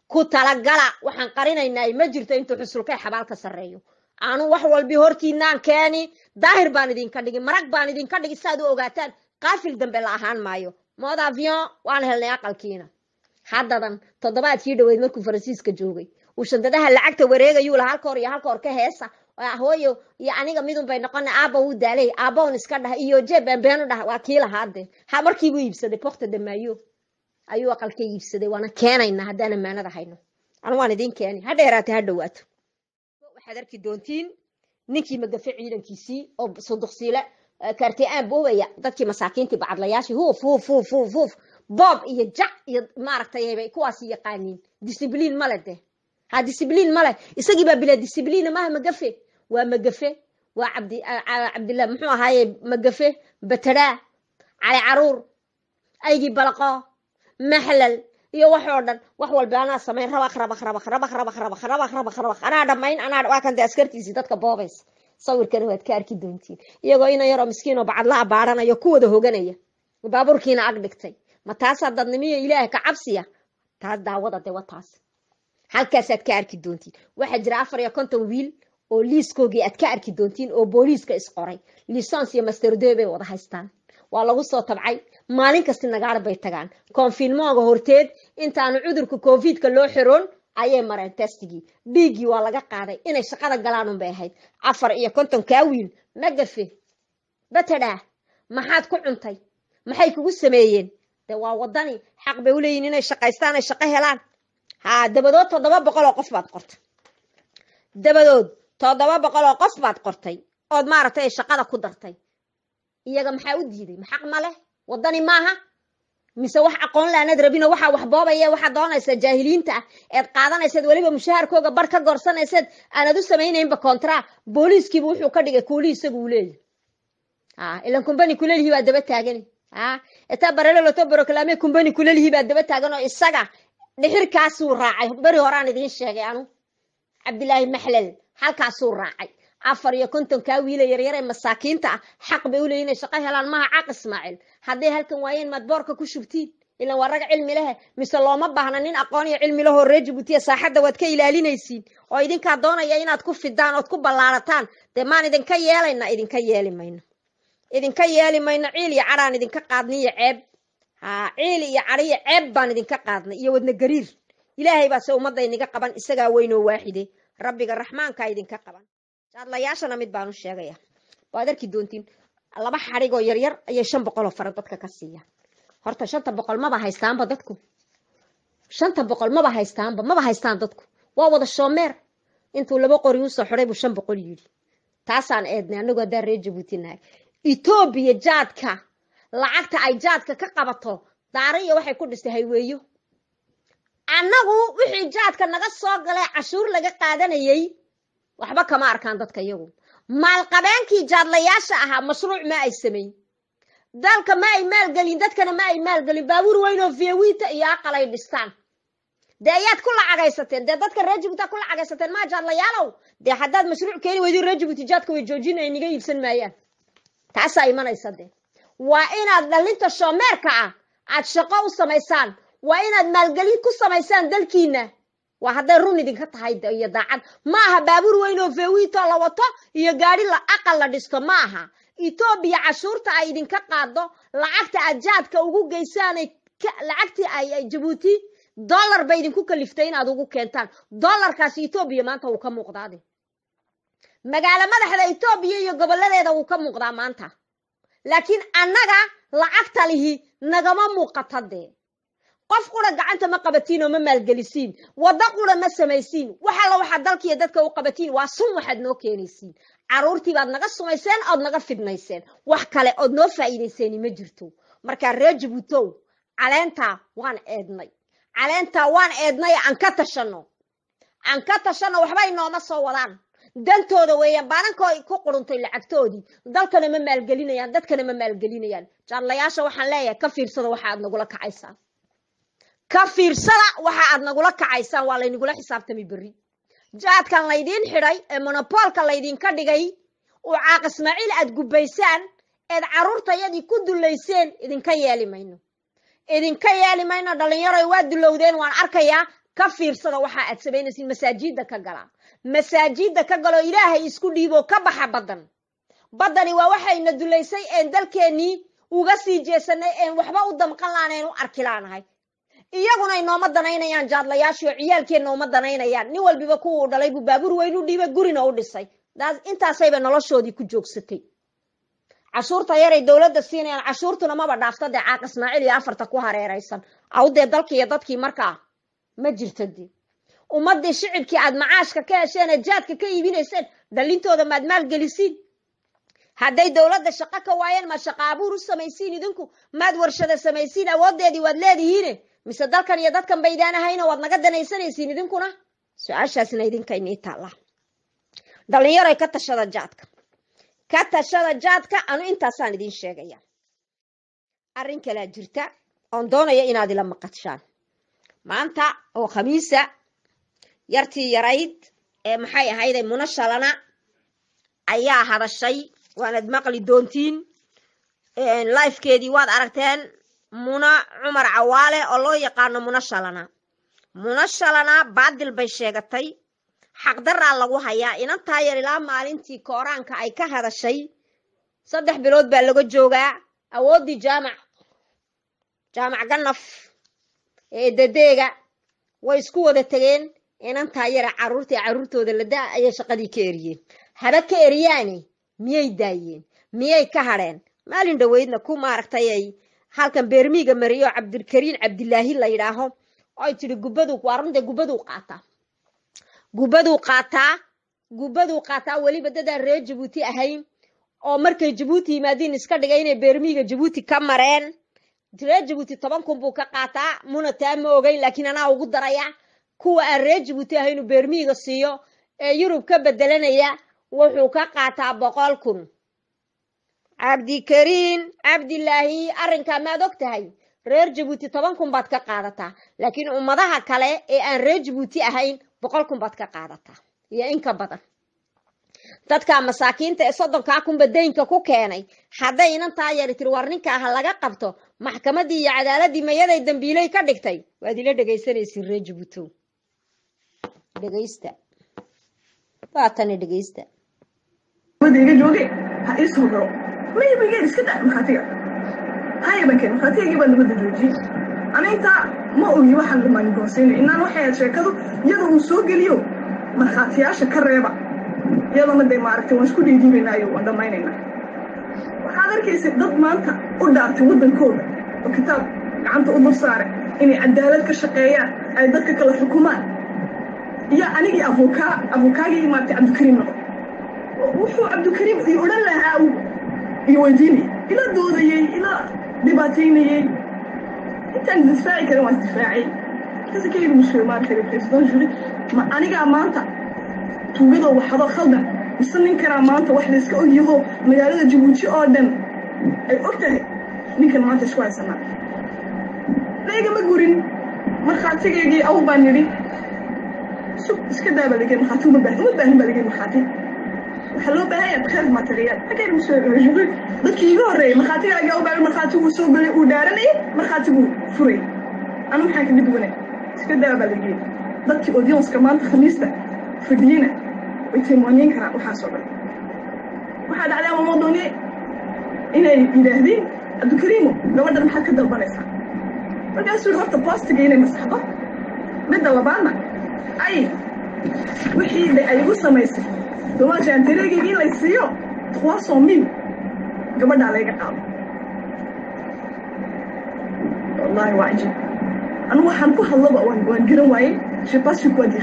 ku talagala waxaan qarinaynaa ma jirto intuu xusulkay xabaalka sareeyo aanu wax walbi hortiinaan keeni daahir baan idinka dhigi marag baan idinka dhigi saad u ogaataan qaafil dambe la ahaan maayo mood avion waan helnay aqalkiina haddadan toddobaadkii dhaweyd markuu faransiiska joogay uu shandadaha lacagta wareegayuu lahaa halka hor ka heesa hooyo iyo aniga midun bay noqona aabba wuu daalay aabbaun iska dhaha iyo jeeb beenu dhaha waa kii lahaade ha markiibuu iibsaday porta de mayo ayuu aqalka iibsaday waana keenaynaa haddaan ammaanada hayno anu waan idin keeni ha dheeraate ha dhawaato waxaad arki doontiin ninkii magafe ciidankiisii oo sanduqsiile kaartiyaan boobaya dadkii masaakiintii bacadlayaashii huuf bob iyo jac iyo maaragtay bay kuwaas yaqaaniin discipliin male de ha discipliin male isagii baa bila discipliin maaha magafe waa magafe waa cabdillah muxuu ahaaye magafe bataraa cali caruur aygii balaqo maxlal iyo wax oo dhan wax walba anaa samayn rabaq anaa dhamayn anaa waa kan de askartiisii dadka boobays sawirkana waad ka arki doontiin iyagoo ina yaroo miskiin oo bacadla baaranayo ku wada hoganaya baabuurkiina ag dhigtay ma taasaa dadnimiyo ilaahay ka cabsiya taas daawada de wataas halkaasaad ka arki doontiin waxaa jira 54 wiil oo liiskoogii aad ka arki doontiin oo booliiska isqoray lisans iyo master bay wada haystaan waa lagu soo tabcay maalin kasta nagaar bay tagaan konfilmooga horteed intaanu cudurka covid-ka loo xiroon ayay mareen testigii dhiiggii waa laga qaaday inay shaqada galaan un bay ahayd 54 wiil magafe batadhaa maxaad ku cuntay maxay kugu sameeyeen de waa wadani xaq bay u leeyihiin inay shaqaystaan ay shaqo helaan ha dabadood 700 oo qof baad qortay dabadood 700 oo qof baad qortay ood maaragtay shaqada ku dartay iyaga maxaa u diiday xaq ma leh wadani maaha mise wax aqoon laanad rabina waxa wax boobaya waxa doonaysa jaahiliinta eed qaadanaysid waliba mushaharkooga bar ka gorsanaysid aanad u sameeynayba kontra booliiskiiba wuxuu ka dhigay kuuli isagu u leeyahay ilan kumbani kuleelihi baa daba taagan eta barelo loto barokalaame kumbani kuleelihi baa daba taagan oo isaga dhixirkaas uu raacay bari horaan idin sheegay anu cabdilaahi maxlal halkaas uu raacay 54 wiil yaryar ee masaakiinta xaq bay u leeyihiin shaqo helaan maaha caq Ismaaciil haday halkan waayeen madboorka ku shubtiin ila waa rag cilmi leh mise looma baahna nin aqoon iyo cilmi leh oo reejibutiya saaxada wad ka ilaalinaysiin oo idinka doonaya inaad ku fidaan oo ku ballaarataan de maan idinka yeelayna idinka yeeli mayno ciil iyo caraan idinka qaadniyo ceeb ciil iyo cariyo ceeb baan idinka qaadnay iyo wadna gariir ilaahay baa ummadda inaga qaban isaga weyn oo waaxide rabbiga raxmaanka idinka qaban adlayaashana mid baan u sheegaya waad arki doontiin laba xarigo yaryar ayay 500 oo fara dadka ka siiya horta 500 maba haystaanba dadku 500 maba haystaan dadku waa wada shoomeer intuu laba qori u soo xiray bu 500 yiri taasaan eednay anagu hadda reejibuutinahay Ethiopia jaadka lacagta ay jaadka ka qabato daariyo waxay ku dhistay hayweeyo anagu wixii jaadka naga soo galay cashuur laga qaadanayay waxba kama arkaan dadka iyagu maal qabeenkii jaadlayaasha ahaa mashruuc ma ay sameeyeen dalka ma ay maal galin dadkana ma ay maal galin baabuur weyn oo fiyawiita iyo aqalay dhistaan deeyaad ku lacagaysateen dadka reejibuta ku lacagaysateen ma jaadlayaalow de haddaad mashruuc keeni weydi reejibuti jaadka way joojinay niga iibsan maayaan taas ay imanaysa de waa inaad dhalinta shoomeerka aad shaqo u samaysaan waa inaad maalgelin ku samaysaan dalkiina waa haday run idinka tahay iyo daacad ma aha baabuur weyn oo feewito la wato iyo gaari la aqal la dhisto ma aha Ethiopia cashuurta ay idinka qaado lacagta aad jaadka ugu geysaan lacagtii ay Djibouti dollar bay idinku kaliftay inaad ugu keentaan dollarkaas Ethiopia maanta uu ka muuqdaade magaala madaxda Ethiopia iyo goboladeeda uu ka muuqdaa maanta laakiin annaga lacagta lihi nagama muuqatade qof qura gacanta ma qabatiin oo ma maalgelisiin wada qura ma samaysiin waxa dalkiisa dadka u qabatiin waa sun waxaad noo keenaysiin caruurtii baad naga sumayseen oo naga fidnayseen wax kale oo noo faa'iideyseen ma jirto marka reejibuto caleenta waan eednay aan ka tashano waxba inooma soo wadaan dantooda weeyaan baarankood ku quruntay lacagtoodii dalkana ma maalgelinayaan dadkana ma maalgelinayaan jaalayaasha waxaan leeyahay ka fiirsada waxa aad nagula kacaysaan waa laynagula xisaabtami bari jaadkan laydin xiray ee monopolka laydin ka dhigay oo caaq Ismaaciil aad gubaysaan eed caruurtayadii ku duleyseen idinka yeeli mayno dhalinyaro waa dulowdeen waan arkayaa كفيرسدا waxa aad sameynaysiin masaajida ka gala masaajida ka galo ilaahay isku dhiibo ka baxa badani waa waxayna duleysay ee dalkeeni uga sii jeesanay ee waxba u damqan laaneen u arkilaanahay iyaguna ay nooma danaynayaan jaadlayaasho ciyaalkeena uma danaynayaan nin walbiba ku dhalay bu baabuur weyn u dhiibay gurina u dhisay intaasayba noloshoodii ku joogsatay cashuurta yaray dawladda siinayaan cashuurtuna maba dhaafta Caaq Ismaaciil iyo afarta ku hareeraysan awdee dalkii iyo dadkii markaa ma jirtadii ummadii shicibkii aad macaashka ka hesheen jaadka ka iibinayseen dalintooda maad maal gelisiin hadday dawladda shaqo ka waayeen ma shaqo abuur u samaysiin idinku maad warshada samaysiin awoodeedii waad leedihiin mise dalkan iyo dadkan baydaan ahayna waad naga danaysanaysiin idinkuna su'aashaasina idinka inii taala dhalinyaro ka tashada jaadka anu intaasaan idin sheegaya arrin kale jirta oon doonaya inaad ila maqashaan maanta oo khamiisa yartii yarayd ee maxay ahayd munashalana ayaa hadashay waanad maqli doontiin live-keedii waad aragteen muna Cumar Cawaale oo loo yaqaan munashalana baadil bay sheegatay xaq daraa lagu hayaa inantaa yar ilaa maalintii kooraanka ay ka hadashay 3 bilood baa laga joogaa awoodii jaamac ganaf ee dadeega way isku wada tageen inantaa yar caruurtooda la daa ay shaqadii ka eriyeen haba ka eriyaani miyay daayeen miyay ka hadheen maalin dhaweydna ku maaragtay ay halkan beermiga mariyo Cabdulkariin Cabdilaahi la yiraaho ay tiri gubadu waarnde gubadu qaataa waliba dad reer Djibouti ahayn oo markay Djibouti yimaadeen iska dhigay inay beermiga Djibouti ka mareen reer Djibouti 10 kun buu ka qaataa muna taama ogay laakiin ana ugu daraya kuwa reer Djibouti ahayn beermiga siiyo ee Yurub ka bedelanaya wuxuu ka qaataa 100 kun Cabdikariin Cabdilaahi arrinka ma ogtahay reer Djibouti 10 kun baad ka qaadataa laakiin ummadaha kale ee aan reer Djibouti ahayn 100 kun baad ka qaadataa iyo in ka badan dadka masaakiinta ee 30 kun badeynka ku keenay haday inantaa yar tir warninka ah laga qabto maxkamadii iyo cadaaladii mayaday dambiilay ka dhigtay waad ila dhageysanaysiin reer Djibouti dhageysta wadiga jooge ha isoo garo maybe iska daa maxatiga هاي بكين خاتي جبل بدي جوجي أنا إنت ما أقولي واحد لما يقصين إن أنا واحد شكله يده سوق اليوم ما خاتياش كريبة يلا ما دي معرفتي وش كل يجي بينا يوم ولا ما ينينا وهذا الكيس ضد ما أنت قدرت ود الكود وكتاب عن تقول صار إني عدالة كشقية أي ضدك كل الحكومات يا أنا جي أبوكا ما عبد الكريم وشو عبد الكريم يقول لها أو يوديني إلى دوري إلى دباتيني أنت دفاعي كلام دفاعي كذا كيف مشكلة ما أعرف كيف تنجري ما أنا جا ما أنت توجده وحدا خلنا مستنين كلام ما أنت واحد يسكت يهو مجالات جيبوتي أردن أي أكتر نيكن ما أنت شوية سنة لا يجي مجورين ما خاتي يجي أو بانيري شو إسكده بلقي مخاتو مبهن بلقي مخاتي وحلو بهاي بخير ماتريال أكيد مش رجل dadkii iga horeeyay marxaatiga uga marxaatigu soo galay uu dhaaranay marxaatigu furay anu maxaa ka mid wanay iska daabalay dadkii audience-ka maanta khamiista fadhiyana way tiimooneen karaan waxa soo galay waxa dhacday ama moodone inay yiraahdeen Abdulkariim gabadhan maxaa ka dalbanaysaa markaas uu horta plastic inay masaxdo midda labaadna ay wixii ay ugu samaysay domaasha antareegii la siiyo 300,000 قبل عليك قام والله واجب أنا وحن كهلا وانجرم واي شباس شو كودي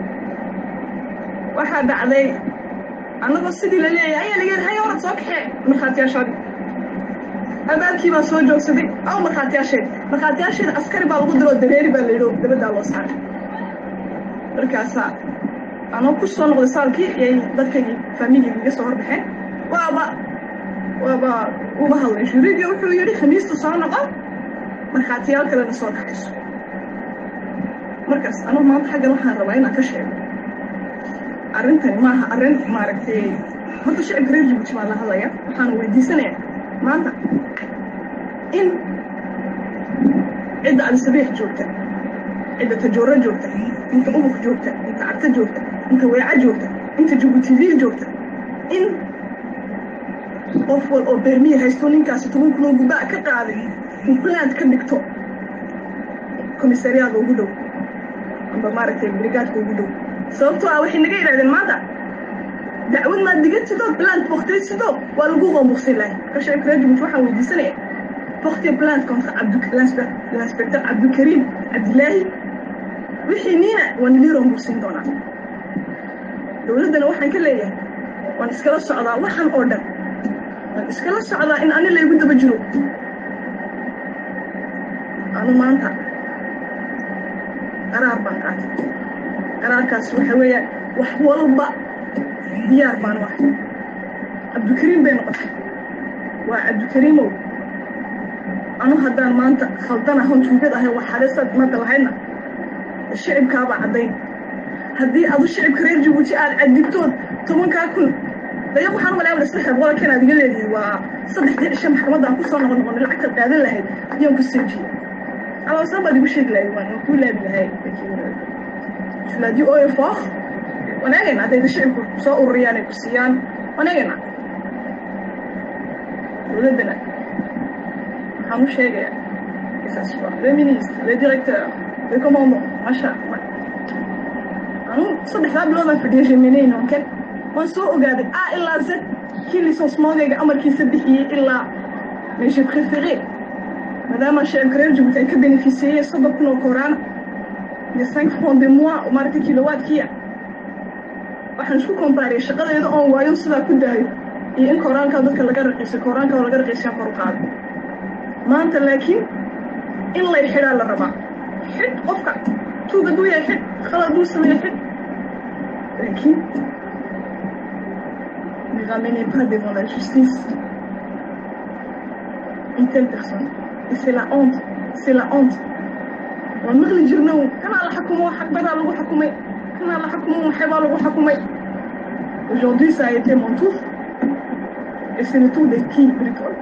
واحد علي أنا بس دي للي هي اللي جت هي ورا صبحي مخاتي أشري هذا كي ما سوى جوك سدي أو مخاتي أشري عسكري بالقدرة الدليل بالليلو تبدأ الله صار ركاسة أنا كل صون غلسال كي يعني ذكرني فاميلي بيجسوا هربحين وبهالله شريك يروحوا يري خميس تصانقة مرخاتيال كلا نصور حيس مركز أنا ما أنت حاجة وحنا رواينا كشيء أرنتني معها أرنت ماركتي ما تشيء غير جبت مع الله يا وحنا ودي سنة ما أنت إن إذا على سبيل جوته إذا تجورة جوتا أنت أبوك جوتا أنت عرت جوتا أنت ويع جوتا أنت جبوتيفيل جوتا إن أفضل أو برمية هايستونين كاسة تقول كلهم جباء كقاعدين وبلاد كنكتو كوميساريات وجودو أما مارك البريغات وجودو صوتوا أو حين غير هذا الماذا دعوة ما دقت سدو بلاد بوختي سدو والجوجو مغسلة كشايف راجل متوحى ودي سنة بوختي بلاد كونت الانسبكتور عبد الكريم عبد الله وحينينا ونليرهم مغسلين دونا دولتنا وحنا كلية ونسكلا الصعداء وحن أوردر ونسكلا الصعداء إن أنا اللي قد بجرو أنا ما أنت قرار بانكات قرار كاس وحوية وحوالبا ديار بان واحد عبد الكريم بين قطع وعبد الكريم أنا هدان ما أنت خلطنا هون شو كده هي وحارسة ما تلهينا الشعب كابا عدين هدي أبو الشعب كرير جبوتي الدكتور تمن كاكل لا يبغى حرام ولا السحر ولا كان هذه قلدي وصدق دي الشام حرام ده كل صار نقول العكس قاعد لها يوم كسجي على صعب دي وش اللي وانا كل اللي هاي شو لا دي أو فخ وانا جينا هذا الشعب صار ريان كسيان وانا جينا ولدنا حمو شيء يعني كساسوا le ministre le directeur le commandant machin أنا صدق هذا بلوضة في ديجي منين ممكن ونسوق قاعد إلا زد كل ليسونسمون اللي أمر كي سبحي إلا mais j'ai préféré madame الشعب كريم جبت كبنفيسية صدق نو كورانا les 5 francs de mois au marché kilowatt كيا waxaan isku comparer shaqadeeda oo waayo sida ku daayo iyo in koraanka dadka laga raqiiso koraanka oo laga raqiiso kor u qaado maanta laakiin in la xidhaa la rabaa xid qofka tuuga duu yahay xid khalad duu sameeyo xid laakiin ne ramenez pas devant la justice une telle personne et c'est la honte والمغلي جرنو كان على حكمه حق بدأ لو حكمه كان على حكمه محبا لو حكمه aujourd'hui ça a été mon tour et c'est le tour de qui bricole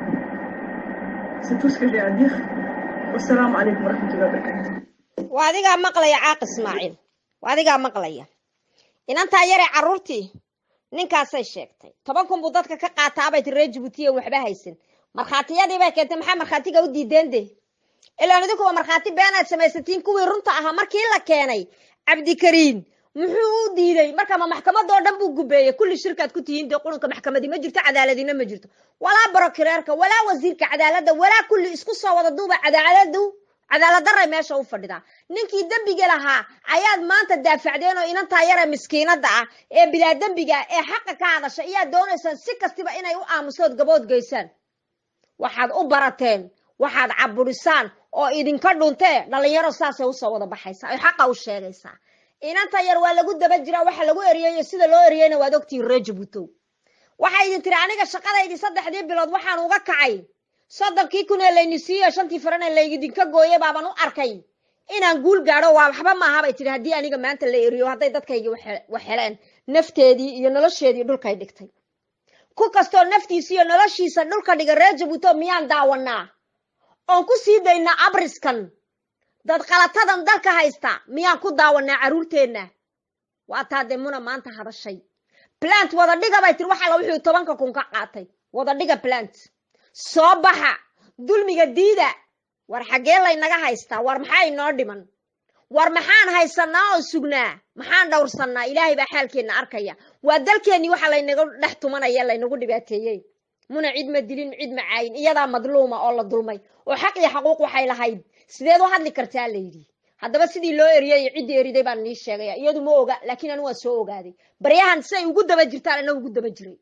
c'est tout ce que j'ai à dire والسلام عليكم ورحمة الله وبركاته وهذا مقلة عاق إسماعيل وهذا مقلة إن أنت يرى عرورتي نكاسي شيكتي طبعا كم بضتك كقاطعة الرجبوتية وحبها يسن مرخاتية دي بقى كنت محمد مرخاتي قودي دين دي إلا ندوكو مرخاتي بيانات سميستين كوي رنطة أها مركي إلا كياني عبد كريم محو ديدي marka ma maxkamada oo dhan buu gubeeyay kulli shirkad ku tihiin qolka maxkamadii ma jirto cadaaladina ma jirto wala barokireerka wala wasiirka cadaaladda wala kulli isku soo wada duuba cadaalad darray meesha u fadhida ninkii dambiga lahaa ayaad maanta daafacdeen oo inantaa yara miskiinada ah ee bilaa dambiga ee xaq ka hadashay ayaa doonaysan si kastiba inay u aamusood gabood geysaan waxaad u barateen waxaad caburisaan oo idinka dhuntee dhalinyaro saasay u soo wada baxaysa ay xaq u sheegaysaa inanta yar waa lagu daba jira waxa lagu eriyay sida loo eriyayna waad ogtii Reejibuto waxa idin tiri aniga shaqadaydi 3 bilood waxaan uga kacay 30 kun ee laynisiyo 5 faran ee laydinka gooyay baaban u arkay inaan guul gaaro waa waxba ma aha bay tiri hadii aniga maanta la eriyo haday dadkayga wax heleen nafteedii iyo nolosheedii dhulkay dhigtay ku kasto naftiisa iyo noloshiisa dhulka dhiga Reejibuto miyaan daawanaa oo ku sii dayna abriskan dad qalatadan dalka haysta miyaan ku daawanaa caruurteena waa taademuna maanta hadashay plant wada dhiga bay tir waxa la wixii 10 kun ka qaatay wada dhiga plant soo baxa dulmiga diida war xagee la inaga haysta war maxay noo dhiman war maxaan haysanaa oo sugnaa maxaan dhowrsanaa ilaahay baa xaalkeena arkaya waa dalkeeni waxa la inaga dhex tumanaya la inagu dhibaateeyay muna cid ma dilin cid ma caayin iyada madluuma oo la dulmay oo xaq iyo xaquuq waxay lahayd sideed u hadli kartaa leeydi haddaba sidii loo eriyay cid eriday baan nii sheegaya iyadu ma oga laakiin anu waa soo ogaaday baryahan say ugu daba jirtaan anagu ugu daba jiray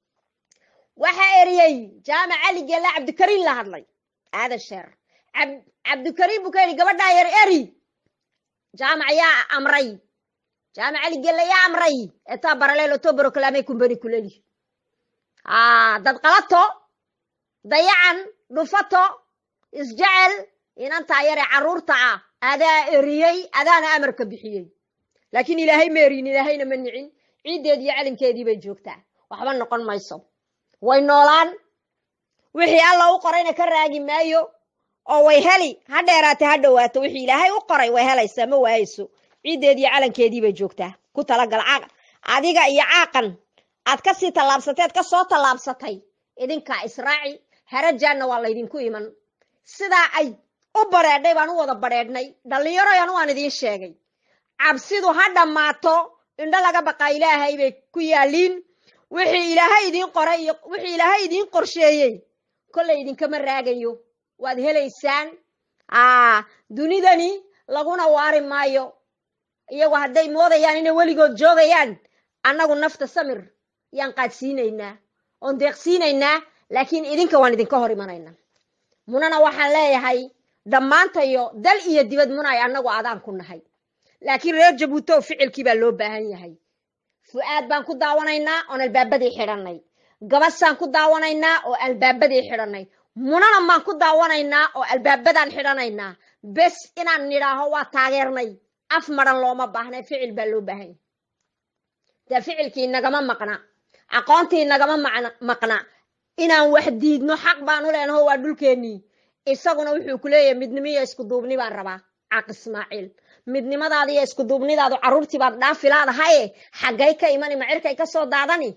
waxa eriyay jaamac ali gala Abdi Karim la hadlay aada sheer Abdi Karim buu keenay gabadha yar eri jaamac yaa amray jaamac ali gala yaa amray eta baraleelo to barokalaamay kumbani kulali dad qalato dayacan dhufato isjecel inanta yar caruurta adaa eriyay adaana amarka bixiyay laakiin ilaahay meerin ilaahayna ma nicin ciideed iyo calinkeedii bay joogtaa waxba noqon mayso way noolaan wixii alla u qorayna ka raagi maayo oo way heli ha dheeraatay ha dhowaato wixii ilaahay u qoray way helaysaa ma waayeyso ciideedii calankeedii bay joogtaa ku talagal adiga iyo caaqan aad ka sii tallaabsateed ka soo tallaabsatay idinkaa israaci harajaanna waa laydinku iman sidaa ay u badheedhay baan u wada badheedhnay dhallinyaro waan idiin sheegay cabsidu ha dhammaato indho laga baqaa ilaahay bay ku yaaliin wixii ilaahay idiin qoray iyo wixii ilaahay idiin qorsheeyey kollay idinkama raagayo waad helaysaan dunidani laguna waari maayo iyagu hadday moodayaan inay weligood joogayaan annagu nafta samir yaan qaadsiinaynaa oon deeqsiinaynaa laakiin idinka waan idinka hor imanaynaa munana waxaan leeyahay dhammaantayo dal iyo dibad munay annagu adaan ku nahay laakiin reer jabuuti ficilkii baa loo baahan yahay fu'aad baan ku daawanaynaa oon albaabadii xidhannay gabasaan ku daawanaynaa oo albaabadii xidhannay munana maan ku daawanaynaa oo albaabadaan xidhanaynaa bes inaan nidhaaho waa taageernay af maran looma baahna ficil baa loo baahan yahay dee ficilkii nagama maqna aqoontii nagama maqna inaan wax diidno xaq baan u leenaho waa dhulkeennii isaguna wuxuu ku leeyahay midnimo iyo isku duubni baan rabaa caaq ismaaciil midnimadaada iyo isku duubnidaadu carruurtii baad dhaafi laadahaye xaggay ka imani macirkay ka soo daadani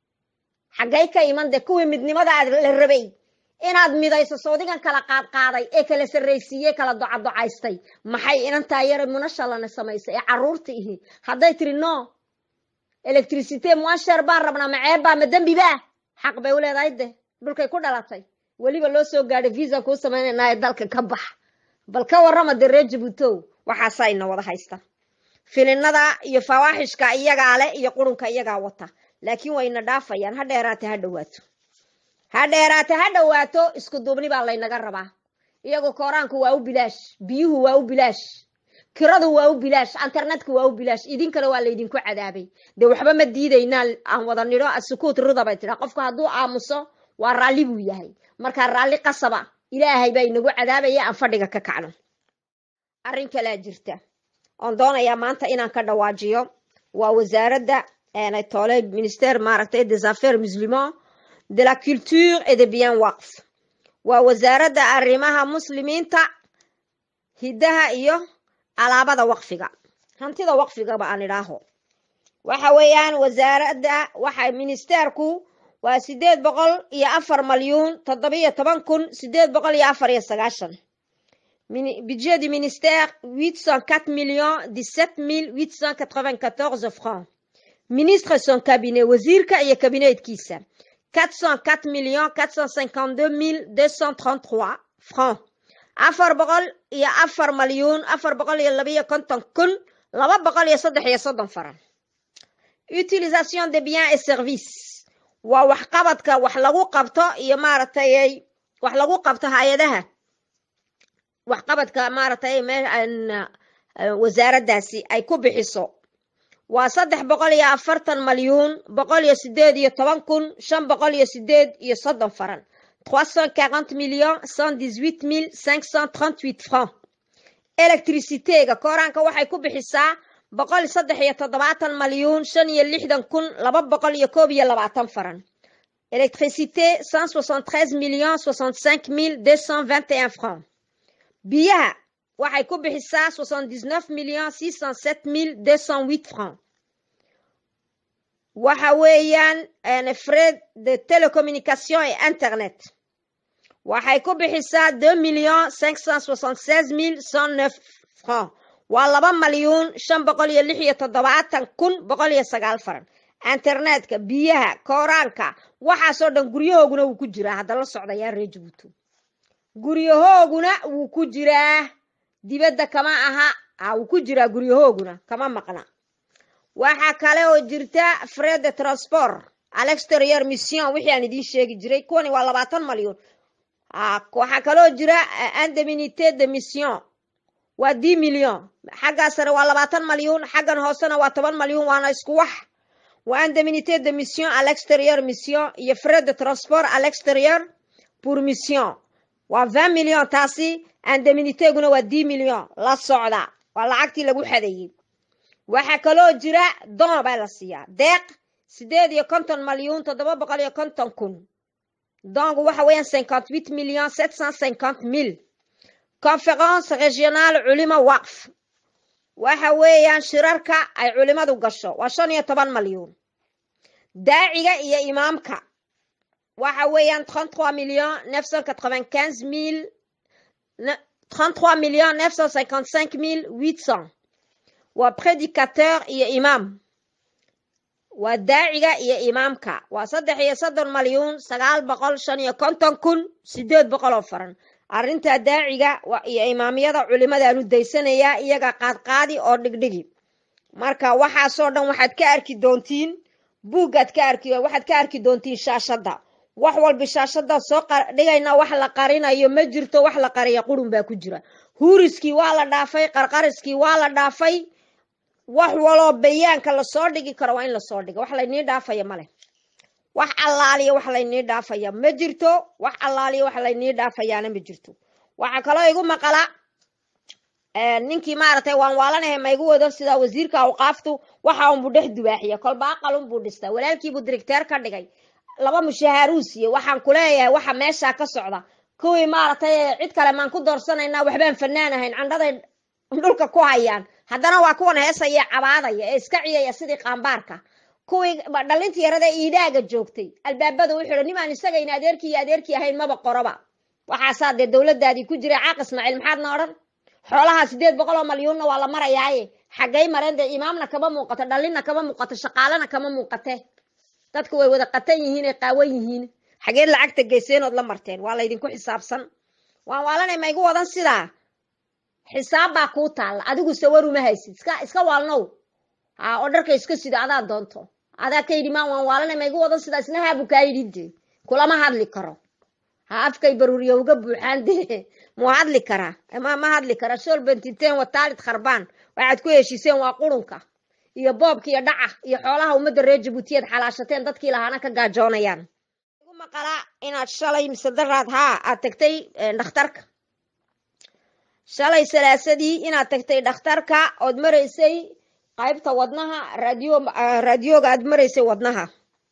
xaggay ka iman dee kuwii midnimada la rabay inaad midayso soodigan kala qaadqaaday ee kala sarraysiiyey kala docadocaystay maxay inantaa yare munashalana samaysay ee carruurta ihi hadday tiri no electricité moisher baan rabnaa maceebbaa ma dembibaa xaq bay u leedahay de dhulkay ku dhalatay weliba loo soo gaadhay visa kuu samaynaynaa ee dalka ka bax bal ka warrama dee reer jabuutow waxaasaa ina wada haysta filinada iyo fawaaxishka iyagaa leh iyo qurunka iyagaa wata laakiin wayna dhaafayaan ha dheeraate ha dhowaato ha dheeraate ha dhowaato isku duubni baa laynaga rabaa iyagu kooraanku waa u bilaash biyuhu waa u bilaash kiradu waa u bilaash internetku waa u bilaash idinkana waa laydinku cadaabay dee waxba ma diidaynaa aan wada nidho asukuut rida bay tidhaa qofku hadduu aamuso waa raalli buu yahay markaa raalli qasaba ilaahay baa inagu cadaabaya aan fadhiga ka kacno arrin kalaa jirta oon doonayaa maanta inaan ka dhawaajiyo waa wasaaradda tole ministère maaragtay des affaires musulmans de la culture et de bien waqf waa wasaaradda arrimaha muslimiinta hiddaha iyo alaabada waqfiga hantida waqfigaba aan idhaaho waxa weeyaan wasaaradda waxa ministerku waa 804 مليون 717,894 budget du ministère 804,17,894 francs ministre son cabinet wasiirka iyo kabinetkiisa 404,452,233 francs 404,452,233 francs utilisation des biens et services waa wax qabadka wax lagu qabto iyo maaragtay wax lagu qabto hay'adaha wax qabadka maaragtay wasaaraddaasi ay ku bixiso waa 340,118,508 francs 340,118,538 francs electricité-ga kooraanka waxay ku bixisaa 173,560,221 francs électricité 173,065,221 francs biyaha waxay ku bixisaa 79,607,208 francs waxa weeyaan frais de télécommunication et internet waxay ku bixisaa 2,576,109 francs waa 2,576,109 francs internetka biyaha kooraanka waxaasoo dhan guryahooguna wuu ku jiraa hadda la socdayaa reer jabuuti guryahooguna wuu ku jiraa dibadda kama aha wuu ku jiraa guryahooguna kama maqna waxa kale oo jirta frais de transport à l'extérieur mission wixii aan idiin sheegi jiray kuwani waa 20 malyan waxa kale oo jira indemnité de mission waa 10 milyan xaggaasna waa 20 malyan xaggan hoosena waa 10 malyan waana isku wax waa indemnité de mission à l'extérieur mission iyo frais de transport à l'extérieur pour mission waa 20 milyan taasi indemnité-guna waa 10 milyan la socda waa lacagtii lagu xadeeyay waxa kaloo jira don baa la siiyaa deeq 58,750,000 donc waxa weeyaan 58,750,000 conférence régionale culimo waqf waxa weeyaan shirarka ay culimadu gasho waa 15 malyan daaciga iyo imaamka waxa weeyaan 33 millions 995 mille 33 millions 955 mille 800 waa prédicateur iyo imam waa daaciga iyo imaamka waa 3 malyan 955 kun 800 oo faran arrinta daaciga iyo imaamiyada culimada aanu daysanaya iyaga qaadqaadi oo dhigdhigi marka waxa soo dhan waxaad ka arki doontiin buugaad ka arki waxaad ka arki doontiin shaashada wax walba shaashada soo dhigayna wax la qarinayo ma jirto wax la qariyo qurun baa ku jira huuriski waa la dhaafay qarqariski waa la dhaafay wax walo bayaanka la soo dhigi karo waa in la soo dhigo wax la inii dhaafaya male wax allaaliyo wax la inii dhaafaya ma jirto wax allaaliyo wax la inii dhaafayaana ma jirto waxa kale igu maqala ninkii maartay waan waalanahay ma igu wado sida wasiirka awqaaftu waxa uu dhex dubaaxiya kolba qalun buu dhistaa walaalkii buu director ka dhigay laba mushahaaruusiye waxaan ku leeyahay waxa meesha ka socda kuwii maartay cid kale maan ku doorsanayna waxbaan fanaanahayn candhaday dhulka ku hayaan haddana waa kuwan heesaya cabaadaya ee iska ciyaya sidii qaambaarka kuwii dhalintii yarada iidaaga joogtay albaabada u xidhan nimaan isaga in adeerkii ahayn maba qoroba waxa saade dawladdaadii ku jiray caaq Ismaaciil maxaad nooran xoolaha 800 malyan waa la marayaaye xagay marende imaamna kaba muuqato dhalinna kaba muuqato shaqaalana kama muuqate dadku way wada qatan yihiin ee qaawan yihiin xagee lacagta geyseen oo la marteen waa la idinku xisaabsan waan waalanay ma igu wadan sidaa xisaab baa ku taal adigu sawaru ma haysid iska waalnow oo dharka iska sida adaa doonto adaa ka yidhi waan waalanay ma igu wadan sidaa isna haabu ka yidhi kulama hadli karo afkay baruuriyo uga buuxaan de mu hadli kara ma hadli kara shol bentinteen wa taalid kharbaan waxaad ku heshiiseen waa qurunka iyo boobka iyo dhaca iyo xoolaha umada reer Jabuutiyeed xalaashateen dadkii lahaana ka gaajoonayaan ugu maqala inaad shalay mise daraad aad tagtay dhakhtarka shalay salaasadii inaad tagtay dhakhtarka ood maraysay qaybta wadnaha raadiyooga aad maraysay wadnaha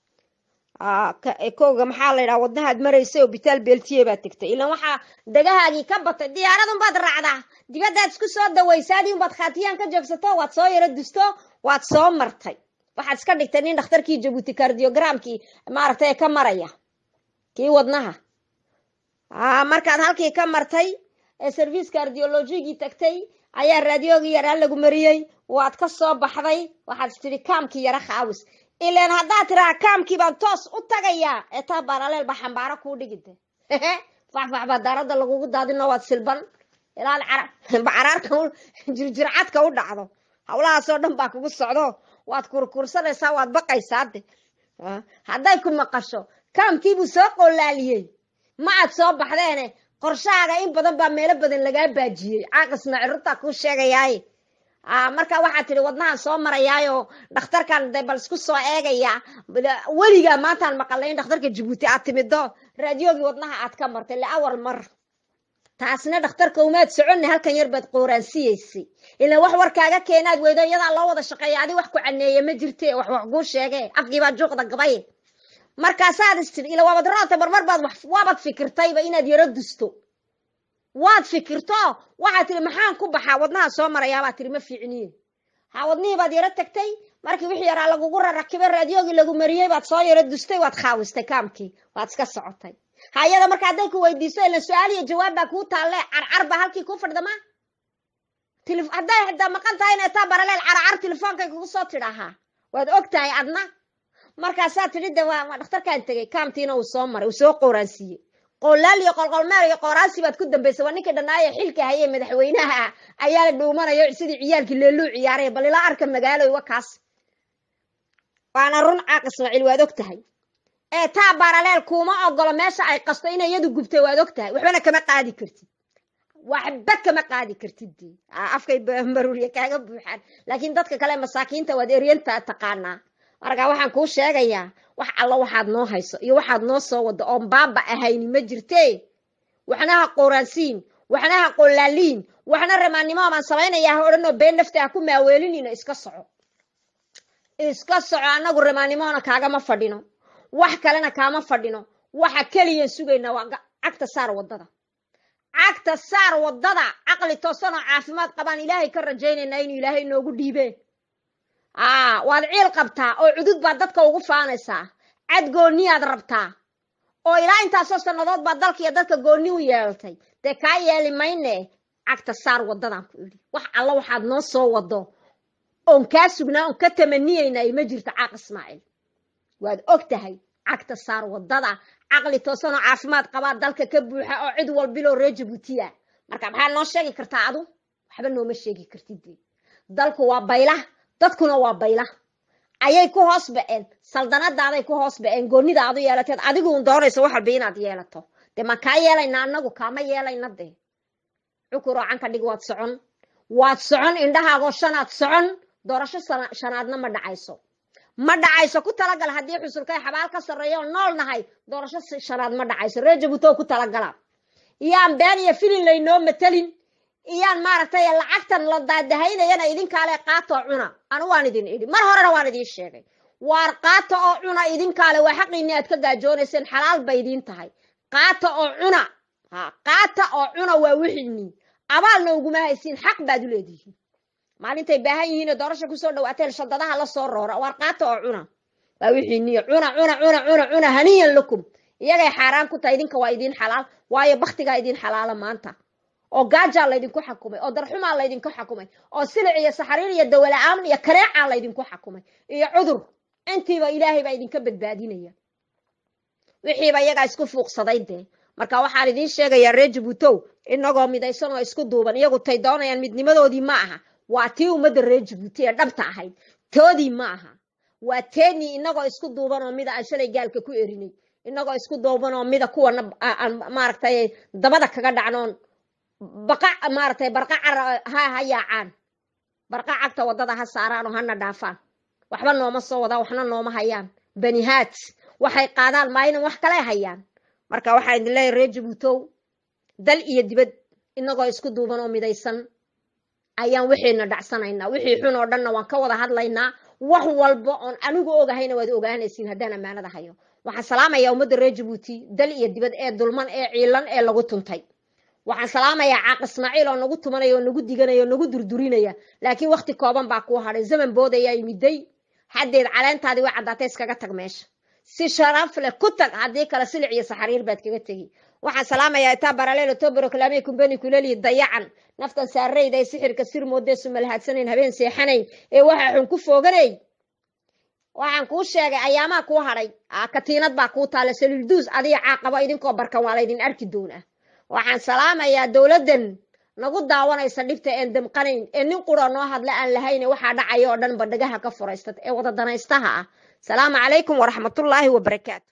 kooga maxaa la yiraahdaa wadnaha aad maraysay hospital Beltiye baa tagtay ilaa waxa dagahaagii ka batay diyaaradan baad raacdaa dibadaad isku soo dawaysaadii baad khaatiyaan ka joogsato waad soo yara dusto waad soo martay waxaad iska dhigtay nin dhakhtarkii Jabuuti cardiogramkii maartay ka maraya kii wadnaha markaad halkii ka martay ee service cardiology tagtay ayaa raadiyooga yara lagu mariyay waad ka soo baxday waxaad tiri kaamkii yara khaawis ilaan haddaad tiraa kaamkii baan toos u tagayaa ee taa baraleel ba xambaaro kuu dhigide faxba daarada lagugu daadino waad silban ilaa caraarka jirjircadka u dhacdo hawlahaasoo dhan baa kugu socdo waad kurkursanaysaa waad baqaysaa de hadday ku maqasho kaamkii buu soo qolaaliyey ma aad soo baxdeene qorshaaga in badan baa meelo badan lagaa baajiyey caaq Ismaaciil runta ku sheegayay marka waxaad tiri wadnahan soo marayaayo dhakhtarkan bal isku soo eegaya weliga maantaan maqalayn dhakhtarka Jabuuti aad timido raadiyoogi wadnaha aad ka martay la awal mar taasna dhakhtarka umaad socon halkan yar baad qooraansiyeysay ilaa wax warkaaga keenaad weydo iyada loo wada shaqeeyo adi wax ku caneeyay ma jirtay wax ugu sheegay afkii baa joogda gabay markaasaad istiri ilaa waad raata barbar baad waabad fikirtayba inaad yara dusto waad fikirto waxaad tiri maxaan ku baxaa wadnaha soo maraya baad tiri ma fiicniin wadnihii baad yara tagtay markii wixii yaraa lagugu rakibay raadiyoogi lagu mariyay baad soo yara dustay waad khaawistay kaamkii waad iska socotay hayada marka haday ku weydiiso ila su'aal iyo jawaab baa ku taale carcar ba halkii ku fadhama haday hadda maqan tahay inay taa baraleel carcar telefoonka kugu soo tidhaha waad ogtahay adna markaasaa tidida waa dhakhtarkaan tagay kaamtiina uu soo maray uu soo qooraansiiyey qolaal iyo qolqolmeer iyo qoraansi baad ku dambaysay waa ninka dhanaaye xilka hayay madaxweynaha ayaa la dhuumanayo sidii ciyaalkii leeluu ciyaaray bal ila arka magaalo wakaas waana run caaq Ismaaciil waad ogtahay ee taa baraleel kuma ogolo meesha ay qasto inay iyadu gubtay waad ogtahay waxbana kama qaadi kartid waxba kama qaadi kartid afkay baruuriye kaaga buuxaan laakiin dadka kale masaakiinta waad eriyanta taqaanaa marka waxaan ku sheegayaa wax alla waxaad noo hayso iyo waxaad noo soo wado oo baaba ahayn ma jirtee waxna ha qooraansiin waxna ha qolaaliin waxna ramaanimo aan samaynayaa horano been nafta ku maaweelinina iska soco anagu ramaanimoona kaaga ma fadhino wax kalena kaama fadhino waxa kaliya sugayna waa cagta saar wadada cagta saar wadada caqli toosan oo caafimaad qabaan ilaahay ka rajaynayna inuu ilaahay noogu dhiibeen waad ciil qabtaa oo cudud baad dadka ugu faanaysaa cad gooniyaad rabtaa oo ilaa intaasoo sannadood baa dalka iyo dadka gooni u yeeltay dee kaa yeeli mayne cagta saar wadadan ku idhi wax alla waxaad noo soo wado oon kaa sugnaa oon ka tamaniyayna ima jirto caaq ismaaciil waad og tahay cagta saar wadada caqli toosan oo caafimaad qabaa dalka ka buuxa oo cid walbiloo reer jabuutiya marka maxaa noo sheegi kartaa adu waxba nooma sheegi kartid dalku waa bayla dadkuna waa bayla ayay ku hoos ba'een saldanadaaday ku hoos ba'een goonidaadu yeelateed adigu un doonayso wax walba inaad yeelato dee ma kaa yeelayna annagu kaama yeelayna dee cukuroo canka dhig waad socon indhahaagoo shanaad socon doorasho shanaadna ma dhacayso ku talagal haddii xusulkay xabaal ka sarreeyo nool nahay doorasho shanaad ma dhacayso reer jabuuti ku talagala iyaan been iyo filin laynoo matalin iyaan maaragtay lacagtan la daadahaynayana idinkaale qaato cuna anu waan idin idhi mar horena waan idiin sheegay waar qaato oo cuna idinkaale waa xaqiinni aad ka gaajoonayseen xalaal bay idiin tahay qaato oo cuna waa wixiinni abaalna uguma haysiin xaq baad u leedihiin maalintay baahan yihiin doorasho kusoo dhawaateen shadadaha la soo roora waar qaato oo cuna waa wixiinni cuna haniyan lakum iyagay xaaraan ku tahay idinka waa idiin xalaal waayo baktigaa idiin xalaala maanta oo gaajaa laydinku xakumay oo darxumaa laydinku xakumay oo silic iyo saxariir iyo dawala'aan iyo kareecaa laydinku xakumay iyo cudur intiiba ilaahay baa idinka badbaadinaya wixiiba iyagaa isku fuuqsaday dee marka waxaan idiin sheegayaa reer jabuutow inagoo midaysan oo isku duuban iyagu tay doonayaan midnimadoodii ma aha waa tii ummadda reer jabuuti ee dhabta ahayd toodii ma aha waa teennii inagoo isku duuban oo mida aan shalay gaalka ku erinay inagoo isku duuban oo mida kuwana maaragtay dabada kaga dhacnoon maaragtay barqa ha yaacaan barqa cagta wadada ha saaraan oo hana dhaafaan waxba nooma soo wadaan waxna nooma hayaan banihaad waxay qaadaan maayinan wax kale hayaan marka waxaan idin leeyahay reer jabuutow dal iyo dibad inagoo isku duuban oo midaysan ayaan wixiina dhacsanaynaa wixii xun oo dhanna waan ka wada hadlaynaa wax walba oon anigu ogahayna waad ogaanaysiin haddaan ammaanada hayo waxaan salaamayaa ummadda reer jabuuti dal iyo dibad ee dulman ee ciilan ee lagu tuntay waxaan salaamayaa caaq ismaaciil oo nagu tumanaya oo nagu diganaya oo nagu durdurinaya laakiin waqti kooban baa kuu hadhay zaman boodaya imiday haddeed caleentaadii way caddaatay iskaga tag meesha si sharaf leh ku tag haddii kale silic iyo saxariir baad kaga tegi waxaan salaamayaa itaa baraleelo tobero kalaamay kumbani kuleli dayacan naftan saarayda ay sixirka sir moodee sumalhaadsanayn habeen seexanayn ee waxa xun ku fooganay waxaan kuu sheegay ayaamaa kuu hadhay katiinad baa kuu taala saliilduus adiga caaqabo idinkoo barkan waa laydin arki doonaa waxaan salaamayaa dowladdan nagu daawanaysa dhibta een damqanayn ee nin qura noo hadla aan lahayn waxaa dhacaya oo dhan badhagaha ka furaystad ee wada danaystaha ah salaamu calaykum waraxmatullaahi wabarakaatu